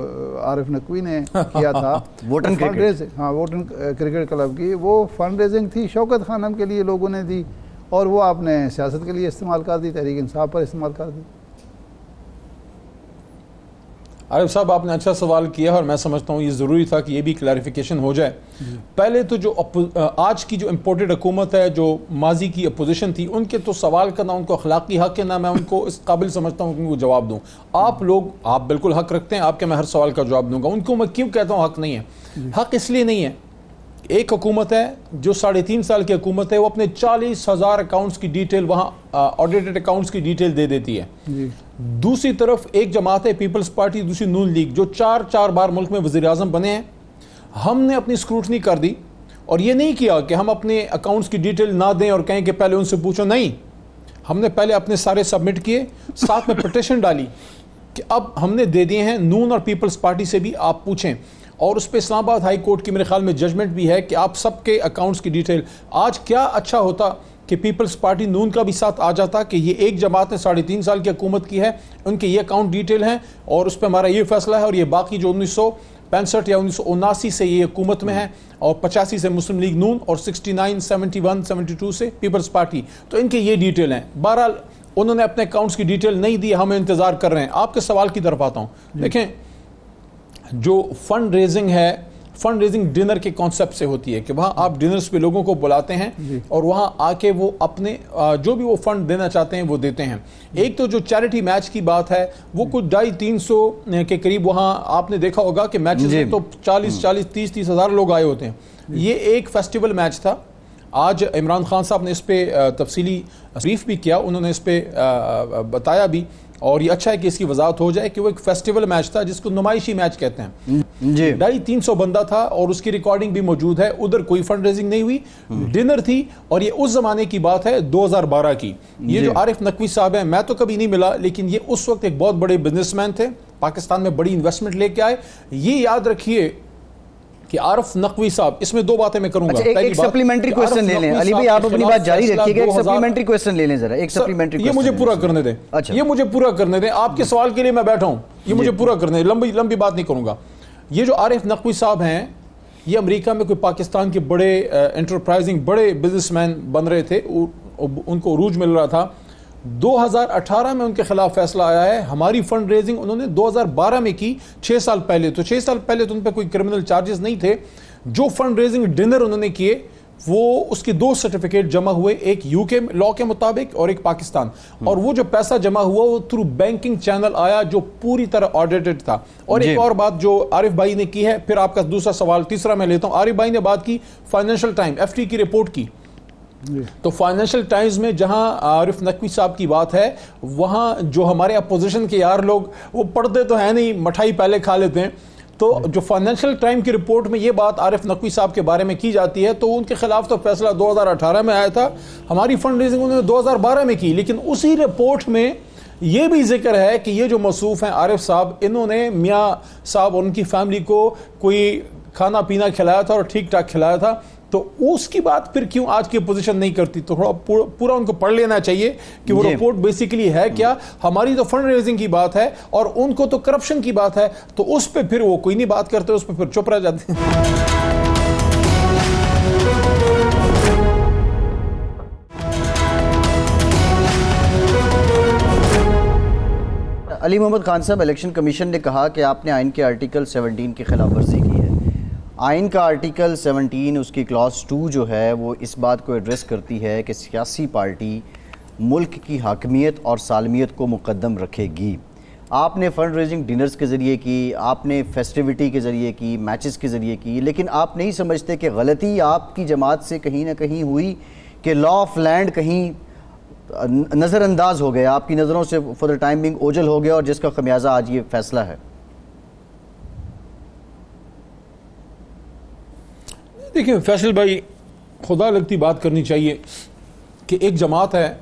आरिफ नकवी ने किया था वोटन फंड रेजिंग, हाँ वोटन क्रिकेट क्लब की, वो फंड रेजिंग थी, शौकत खानम के लिए लोगों ने दी और वो आपने सियासत के लिए इस्तेमाल कर दी, तहरीक इंसाफ पर इस्तेमाल कर दी। आरिफ साहब आपने अच्छा सवाल किया और मैं समझता हूँ ये ज़रूरी था कि ये भी क्लैरिफिकेशन हो जाए। पहले तो जो आज की जो इम्पोर्टेड हुकूमत है, जो माजी की अपोजिशन थी, उनके तो सवाल करना उनको अखलाकी हक है, ना मैं उनको इस काबिल समझता हूँ कि उनको जवाब दूँ। आप लोग, आप बिल्कुल हक रखते हैं, आपके मैं हर सवाल का जवाब दूँगा। उनको मैं क्यों कहता हूँ हक नहीं है? हक इसलिए नहीं है, एक हुकूमत है जो साढ़े तीन साल की हुकूमत है, वो अपने चालीस हज़ार अकाउंट्स की डिटेल वहाँ ऑडिटेड अकाउंट्स की डिटेल दे देती है। दूसरी तरफ एक जमात है पीपल्स पार्टी, दूसरी नून लीग, जो चार चार बार मुल्क में वज़ीर आज़म बने हैं। हमने अपनी स्क्रूटनी कर दी और ये नहीं किया कि हम अपने अकाउंट्स की डिटेल ना दें और कहें कि पहले उनसे पूछो, नहीं, हमने पहले अपने सारे सबमिट किए, साथ में पिटिशन डाली कि अब हमने दे दिए हैं, नून और पीपल्स पार्टी से भी आप पूछें। और उस पर इस्लामाबाद हाई कोर्ट की मेरे ख्याल में जजमेंट भी है कि आप सबके अकाउंट्स की डिटेल। आज क्या अच्छा होता कि पीपल्स पार्टी नून का भी साथ आ जाता कि ये एक जमात ने साढ़े तीन साल की हुकूमत की है, उनके ये अकाउंट डिटेल हैं और उस पर हमारा ये फैसला है, और ये बाकी जो उन्नीस सौ पैंसठ या उन्नीस सौ उनासी से ये हुकूमत में है और पचासी से मुस्लिम लीग नून और sixty nine seventy one seventy two से पीपल्स पार्टी, तो इनके ये डिटेल हैं। बहरहाल उन्होंने अपने अकाउंट्स की डिटेल नहीं दी, हम इंतज़ार कर रहे हैं। आपके सवाल की तरफ आता हूँ। देखें, जो फंड रेजिंग है, फंड रेजिंग डिनर के कॉन्सेप्ट से होती है कि वहाँ आप डिनर्स पे लोगों को बुलाते हैं और वहाँ आके वो अपने जो भी वो फंड देना चाहते हैं वो देते हैं। एक तो जो चैरिटी मैच की बात है वो कुछ ढाई तीन सौ के करीब वहाँ आपने देखा होगा कि मैचेस में तो चालीस चालीस तीस तीस हज़ार लोग आए होते हैं। ये एक फेस्टिवल मैच था। आज इमरान खान साहब ने इस पर तफसीली ब्रीफ भी किया, उन्होंने इस पर बताया भी, और ये अच्छा है कि इसकी वजाहत हो जाए कि वो एक फेस्टिवल मैच था जिसको नुमाइशी मैच कहते हैं। जी ढाई तीन सौ बंदा था और उसकी रिकॉर्डिंग भी मौजूद है। उधर कोई फंड रेजिंग नहीं हुई, डिनर थी, और ये उस जमाने की बात है दो हज़ार बारह की। ये जो आरिफ नकवी साहब हैं, मैं तो कभी नहीं मिला, लेकिन ये उस वक्त एक बहुत बड़े बिजनेसमैन थे, पाकिस्तान में बड़ी इन्वेस्टमेंट लेके आए। ये याद रखिए कि आरिफ नकवी साहब, इसमें दो बातें मैं करूंगा। अच्छा, एक, एक सप्लीमेंट्री क्वेश्चन ले लें अली भाई, आप अपनी बात जारी रखिएगा। एक सप्लीमेंट्री क्वेश्चन ले लें जरा, एक सप्लीमेंट्री ये मुझे पूरा करने दें। अच्छा, ये मुझे पूरा करने दें, आपके सवाल के लिए मैं बैठा हूं, ये मुझे पूरा करने दें, लंबी लंबी बात नहीं करूंगा। ये जो आरिफ नकवी साहब हैं, ये अमेरिका में कोई पाकिस्तान के बड़े एंटरप्राइजिंग बड़े बिजनेसमैन बन रहे थे, उनको उरूज मिल रहा था। दो हज़ार अठारह में उनके खिलाफ फैसला आया है। हमारी फंड रेजिंग उन्होंने दो हज़ार बारह में की, छह साल पहले। तो छह साल पहले तो उन पर कोई क्रिमिनल चार्जेस नहीं थे। जो फंड रेजिंग डिनर उन्होंने किए वो उसके दो सर्टिफिकेट जमा हुए, एक यूके लॉ के मुताबिक और एक पाकिस्तान। और वो जो पैसा जमा हुआ वो थ्रू बैंकिंग चैनल आया जो पूरी तरह ऑडिटेड था। और एक और बात जो आरिफ भाई ने की है, फिर आपका दूसरा सवाल, तीसरा मैं लेता हूं। आरिफ भाई ने बात की फाइनेंशियल टाइम एफटी की रिपोर्ट की, तो फाइनेंशियल टाइम्स में जहां आरिफ नकवी साहब की बात है, वहां जो हमारे अपोजिशन के यार लोग वो पढ़ते तो है नहीं, मठाई पहले खा लेते हैं। तो जो फाइनेंशियल टाइम की रिपोर्ट में ये बात आरिफ नकवी साहब के बारे में की जाती है, तो उनके खिलाफ तो फैसला दो हज़ार अठारह में आया था। हमारी फंड रेजिंग उन्होंने दो हज़ार बारह में की, लेकिन उसी रिपोर्ट में ये भी जिक्र है कि ये जो मौसूफ हैं आरिफ साहब, इन्होंने मियाँ साहब और उनकी फैमिली को कोई खाना पीना खिलाया था और ठीक ठाक खिलाया था। तो उसकी बात फिर क्यों आज की पोजीशन नहीं करती? तो थोड़ा पूरा, पूरा उनको पढ़ लेना चाहिए कि वो रिपोर्ट बेसिकली है क्या। हमारी तो फंड रेजिंग की बात है और उनको तो करप्शन की बात है, तो उस पर फिर वो कोई नहीं बात करते, उस पर फिर चुप रह जाते हैं। अली मोहम्मद खान साहब, इलेक्शन कमीशन ने कहा कि आपने आइन के आर्टिकल सत्रह की खिलाफ वर्जी की है। आइन का आर्टिकल सत्रह, उसकी क्लॉज टू जो है वो इस बात को एड्रेस करती है कि सियासी पार्टी मुल्क की हाकमियत और सालमियत को मुकद्दम रखेगी। आपने फंड रेजिंग डिनर्स के ज़रिए की, आपने फेस्टिविटी के ज़रिए की, मैचेस के ज़रिए की, लेकिन आप नहीं समझते कि गलती आपकी जमात से कहीं ना कहीं हुई कि लॉ ऑफ लैंड कहीं नज़रअंदाज हो गया, आपकी नज़रों से फॉर द टाइम बिंग ओझल हो गया, और जिसका खमियाजा आज ये फैसला है? देखिए फैसल भाई, खुदा लगती बात करनी चाहिए कि एक जमात है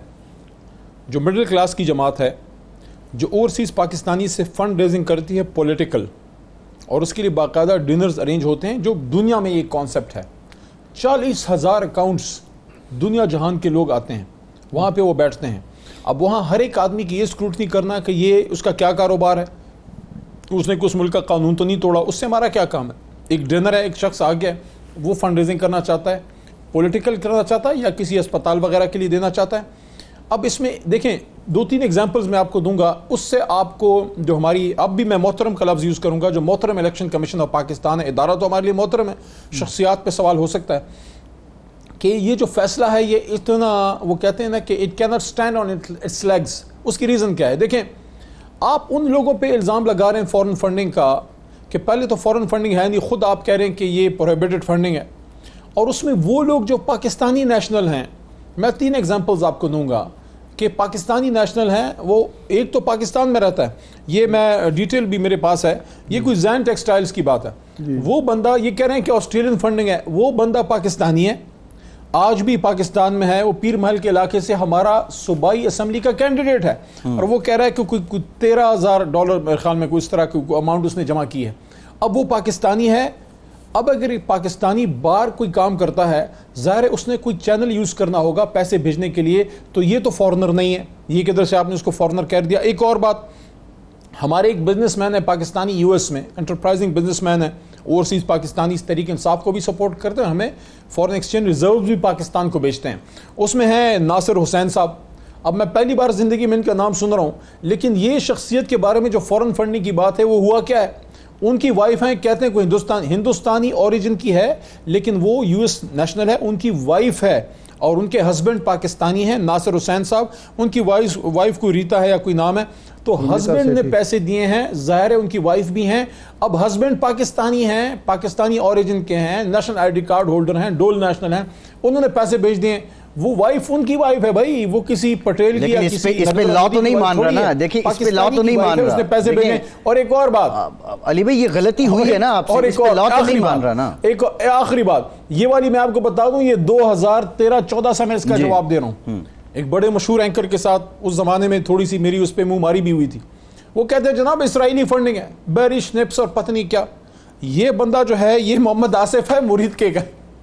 जो मिडिल क्लास की जमात है, जो ओवरसीज़ पाकिस्तानी से फंड रेजिंग करती है पॉलिटिकल, और उसके लिए बाकायदा डिनर्स अरेंज होते हैं, जो दुनिया में एक कॉन्सेप्ट है। चालीस हज़ार अकाउंट्स दुनिया जहान के लोग आते हैं, वहाँ पे वो बैठते हैं। अब वहाँ हर एक आदमी की ये स्क्रूटनी करना कि ये उसका क्या कारोबार है, उसने कुछ मुल्क का कानून तो नहीं तोड़ा, उससे हमारा क्या काम है। एक डिनर है, एक शख्स आ गया, वो फंड रेजिंग करना चाहता है, पॉलिटिकल करना चाहता है या किसी अस्पताल वगैरह के लिए देना चाहता है। अब इसमें देखें, दो तीन एग्जांपल्स मैं आपको दूंगा, उससे आपको जो हमारी, अब भी मैं मोहतरम का लफ्ज़ यूज़ करूंगा, जो मोहतरम इलेक्शन कमीशन ऑफ पाकिस्तान है, इदारा तो हमारे लिए मोहतरम है, शख्सियात पे सवाल हो सकता है कि ये जो फैसला है ये इतना, वो कहते हैं ना कि it can not stand on its legs. उसकी रीज़न क्या है? देखें, आप उन लोगों पर इल्ज़ाम लगा रहे हैं फॉरेन फंडिंग का कि पहले तो फॉरेन फंडिंग है नहीं, खुद आप कह रहे हैं कि ये प्रोहिबिटेड फंडिंग है, और उसमें वो लोग जो पाकिस्तानी नेशनल हैं, मैं तीन एग्जांपल्स आपको दूंगा कि पाकिस्तानी नेशनल हैं, वो एक तो पाकिस्तान में रहता है, ये मैं डिटेल भी मेरे पास है, ये कोई जैन टेक्सटाइल्स की बात है, वो बंदा ये कह रहे हैं कि ऑस्ट्रेलियन फंडिंग है, वो बंदा पाकिस्तानी है, आज भी पाकिस्तान में है, वो पीर महल के इलाके से हमारा सूबाई असम्बली का कैंडिडेट है, और वो कह रहा है कि कोई कोई तेरह हजार डॉलर मेरे ख्याल में कोई इस तरह की अमाउंट उसने जमा की है। अब वो पाकिस्तानी है। अब अगर एक पाकिस्तानी बाहर कोई काम करता है, ज़ाहिर है उसने कोई चैनल यूज़ करना होगा पैसे भेजने के लिए, तो ये तो फॉरेनर नहीं है, ये किधर से आपने उसको फॉरेनर कह दिया। एक और बात, हमारे एक बिजनेसमैन है पाकिस्तानी यूएस में, एंटरप्राइजिंग बिजनेसमैन है, ओवरसीज़ पाकिस्तानी तहरीक इंसाफ को भी सपोर्ट करते हैं, हमें फॉरेन एक्सचेंज रिजर्व भी पाकिस्तान को बेचते हैं। उसमें है नासिर हुसैन साहब। अब मैं पहली बार ज़िंदगी में इनका नाम सुन रहा हूँ, लेकिन ये शख्सियत के बारे में जो फॉरेन फंडिंग की बात है वो हुआ क्या है, उनकी वाइफ हैं, कहते हैं कोई हिंदुस्तान हिंदुस्तानी ओरिजिन की है लेकिन वो यूएस नेशनल है, उनकी वाइफ है और उनके हस्बैंड पाकिस्तानी हैं, नासिर हुसैन साहब, उनकी वाइफ वाइफ कोई रीता है या कोई नाम है, तो हस्बैंड ने पैसे दिए हैं, जाहिर है उनकी वाइफ भी हैं। अब हस्बैंड पाकिस्तानी हैं, पाकिस्तानी ओरिजिन के हैं, नेशनल आईडी कार्ड होल्डर हैं, डोल नेशनल हैं, उन्होंने पैसे भेज दिए। वो वाइफ उनकी वाइफ है भाई, वो किसी पटेल की या इस किसी इस पे लॉ तो नहीं मान रहा ना, देखिए इस पे लॉ तो नहीं मान रहा, उसने पैसे भेजे। और एक और बात अली भाई, ये गलती हुई है ना आपसे, और एक और लॉ तो नहीं मान रहा ना। एक आखिरी बात ये वाली मैं आपको बता दूं, ये दो हज़ार तेरह चौदह से मैं इसका जवाब दे रहा हूं। एक बड़े मशहूर एंकर के साथ उस जमाने में थोड़ी सी मेरी उस पर मुंह मारी भी हुई थी। वो कहते हैं जनाब इसराइली फंडिंग है, बैरी स्निप्स और पत्नी क्या। ये बंदा जो है ये मोहम्मद आसिफ है, मुरीद के का।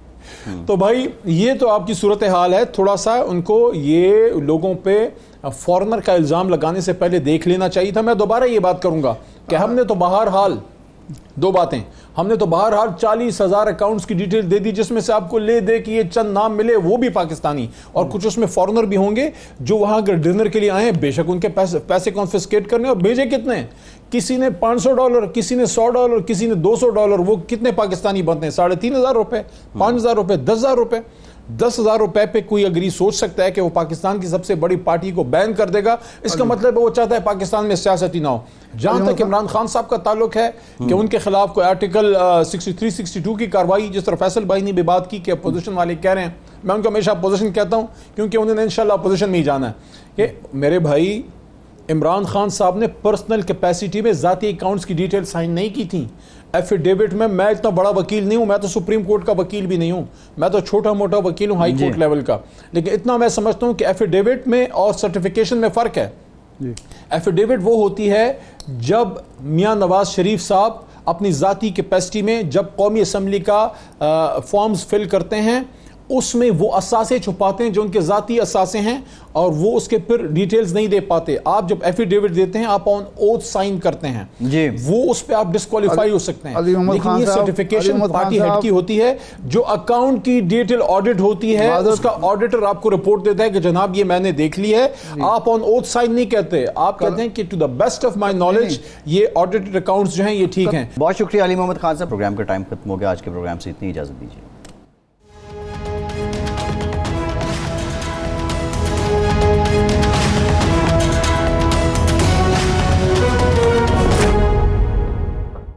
तो भाई ये तो आपकी सूरत हाल है, थोड़ा सा उनको ये लोगों पे फॉरेनर का इल्ज़ाम लगाने से पहले देख लेना चाहिए था। मैं दोबारा ये बात करूंगा कि हमने तो बहरहाल दो बातें, हमने तो बहरहाल चालीस हजार अकाउंट्स की डिटेल दे दी, जिसमें से आपको ले दे कि ये चंद नाम मिले वो भी पाकिस्तानी और कुछ उसमें फॉरेनर भी होंगे जो वहां अगर डिनर के लिए आए हैं, बेशक उनके पैसे पैसे कॉन्फिस्केट करने। और भेजे कितने, किसी ने पाँच सौ डॉलर, किसी ने सौ डॉलर, किसी ने दो सौ डॉलर। वो कितने पाकिस्तानी बनते हैं? साढ़े तीन हजार रुपए, पाँच हजार रुपए, दस हजार रुपए। दस हजार रुपए पे कोई अगर सोच सकता है कि वो पाकिस्तान की सबसे बड़ी पार्टी को बैन कर देगा, इसका मतलब वो चाहता है पाकिस्तान में सियासत ही ना हो। जहां तक इमरान खान साहब का ताल्लुक है कि उनके खिलाफ कोई article sixty three sixty two की कार्रवाई, जिस तरह फैसल भाई ने भी बात की कि अपोजिशन वाले कह रहे हैं, मैं उनको हमेशा अपोजिशन कहता हूं क्योंकि उन्होंने इंशाल्लाह अपोजिशन में ही जाना है कि मेरे भाई इमरान खान साहब ने पर्सनल कैपेसिटी में जाती अकाउंट्स की डिटेल साइन नहीं की थी। एफिडेविट में, मैं इतना बड़ा वकील नहीं हूं, मैं तो सुप्रीम कोर्ट का वकील भी नहीं हूं, मैं तो छोटा मोटा वकील हूं हाई कोर्ट लेवल का, लेकिन इतना मैं समझता हूं कि एफिडेविट में और सर्टिफिकेशन में फ़र्क है। एफिडेविट वो होती है जब मियां नवाज शरीफ साहब अपनी ज़ाती कैपेसिटी में जब कौमी असम्बली का फॉर्म्स फिल करते हैं, उसमें वो असासे छुपाते हैं जो उनके ज़ाती असासे हैं और वो उसके फिर डिटेल्स नहीं दे पाते। आप जब एफिडेविट देते हैं, आप ऑन ओथ साइन करते हैं जी, वो उस पे आप डिस्क्वालीफाई हो सकते हैं। लेकिन ये सर्टिफिकेशन पार्टी हेड की होती है, जो अकाउंट की डिटेल ऑडिट होती है, उसका ऑडिटर आपको रिपोर्ट देता है कि जनाब ये मैंने देख ली है। आप ऑन ओथ साइन नहीं कहते, आप कहते हैं कि to the best of my knowledge ये ऑडिटेड अकाउंट्स जो हैं ये ठीक हैं। बहुत शुक्रिया अली मोहम्मद खान साहब, प्रोग्राम का टाइम खत्म हो गया, आज के प्रोग्राम से इतनी इजाजत दीजिए।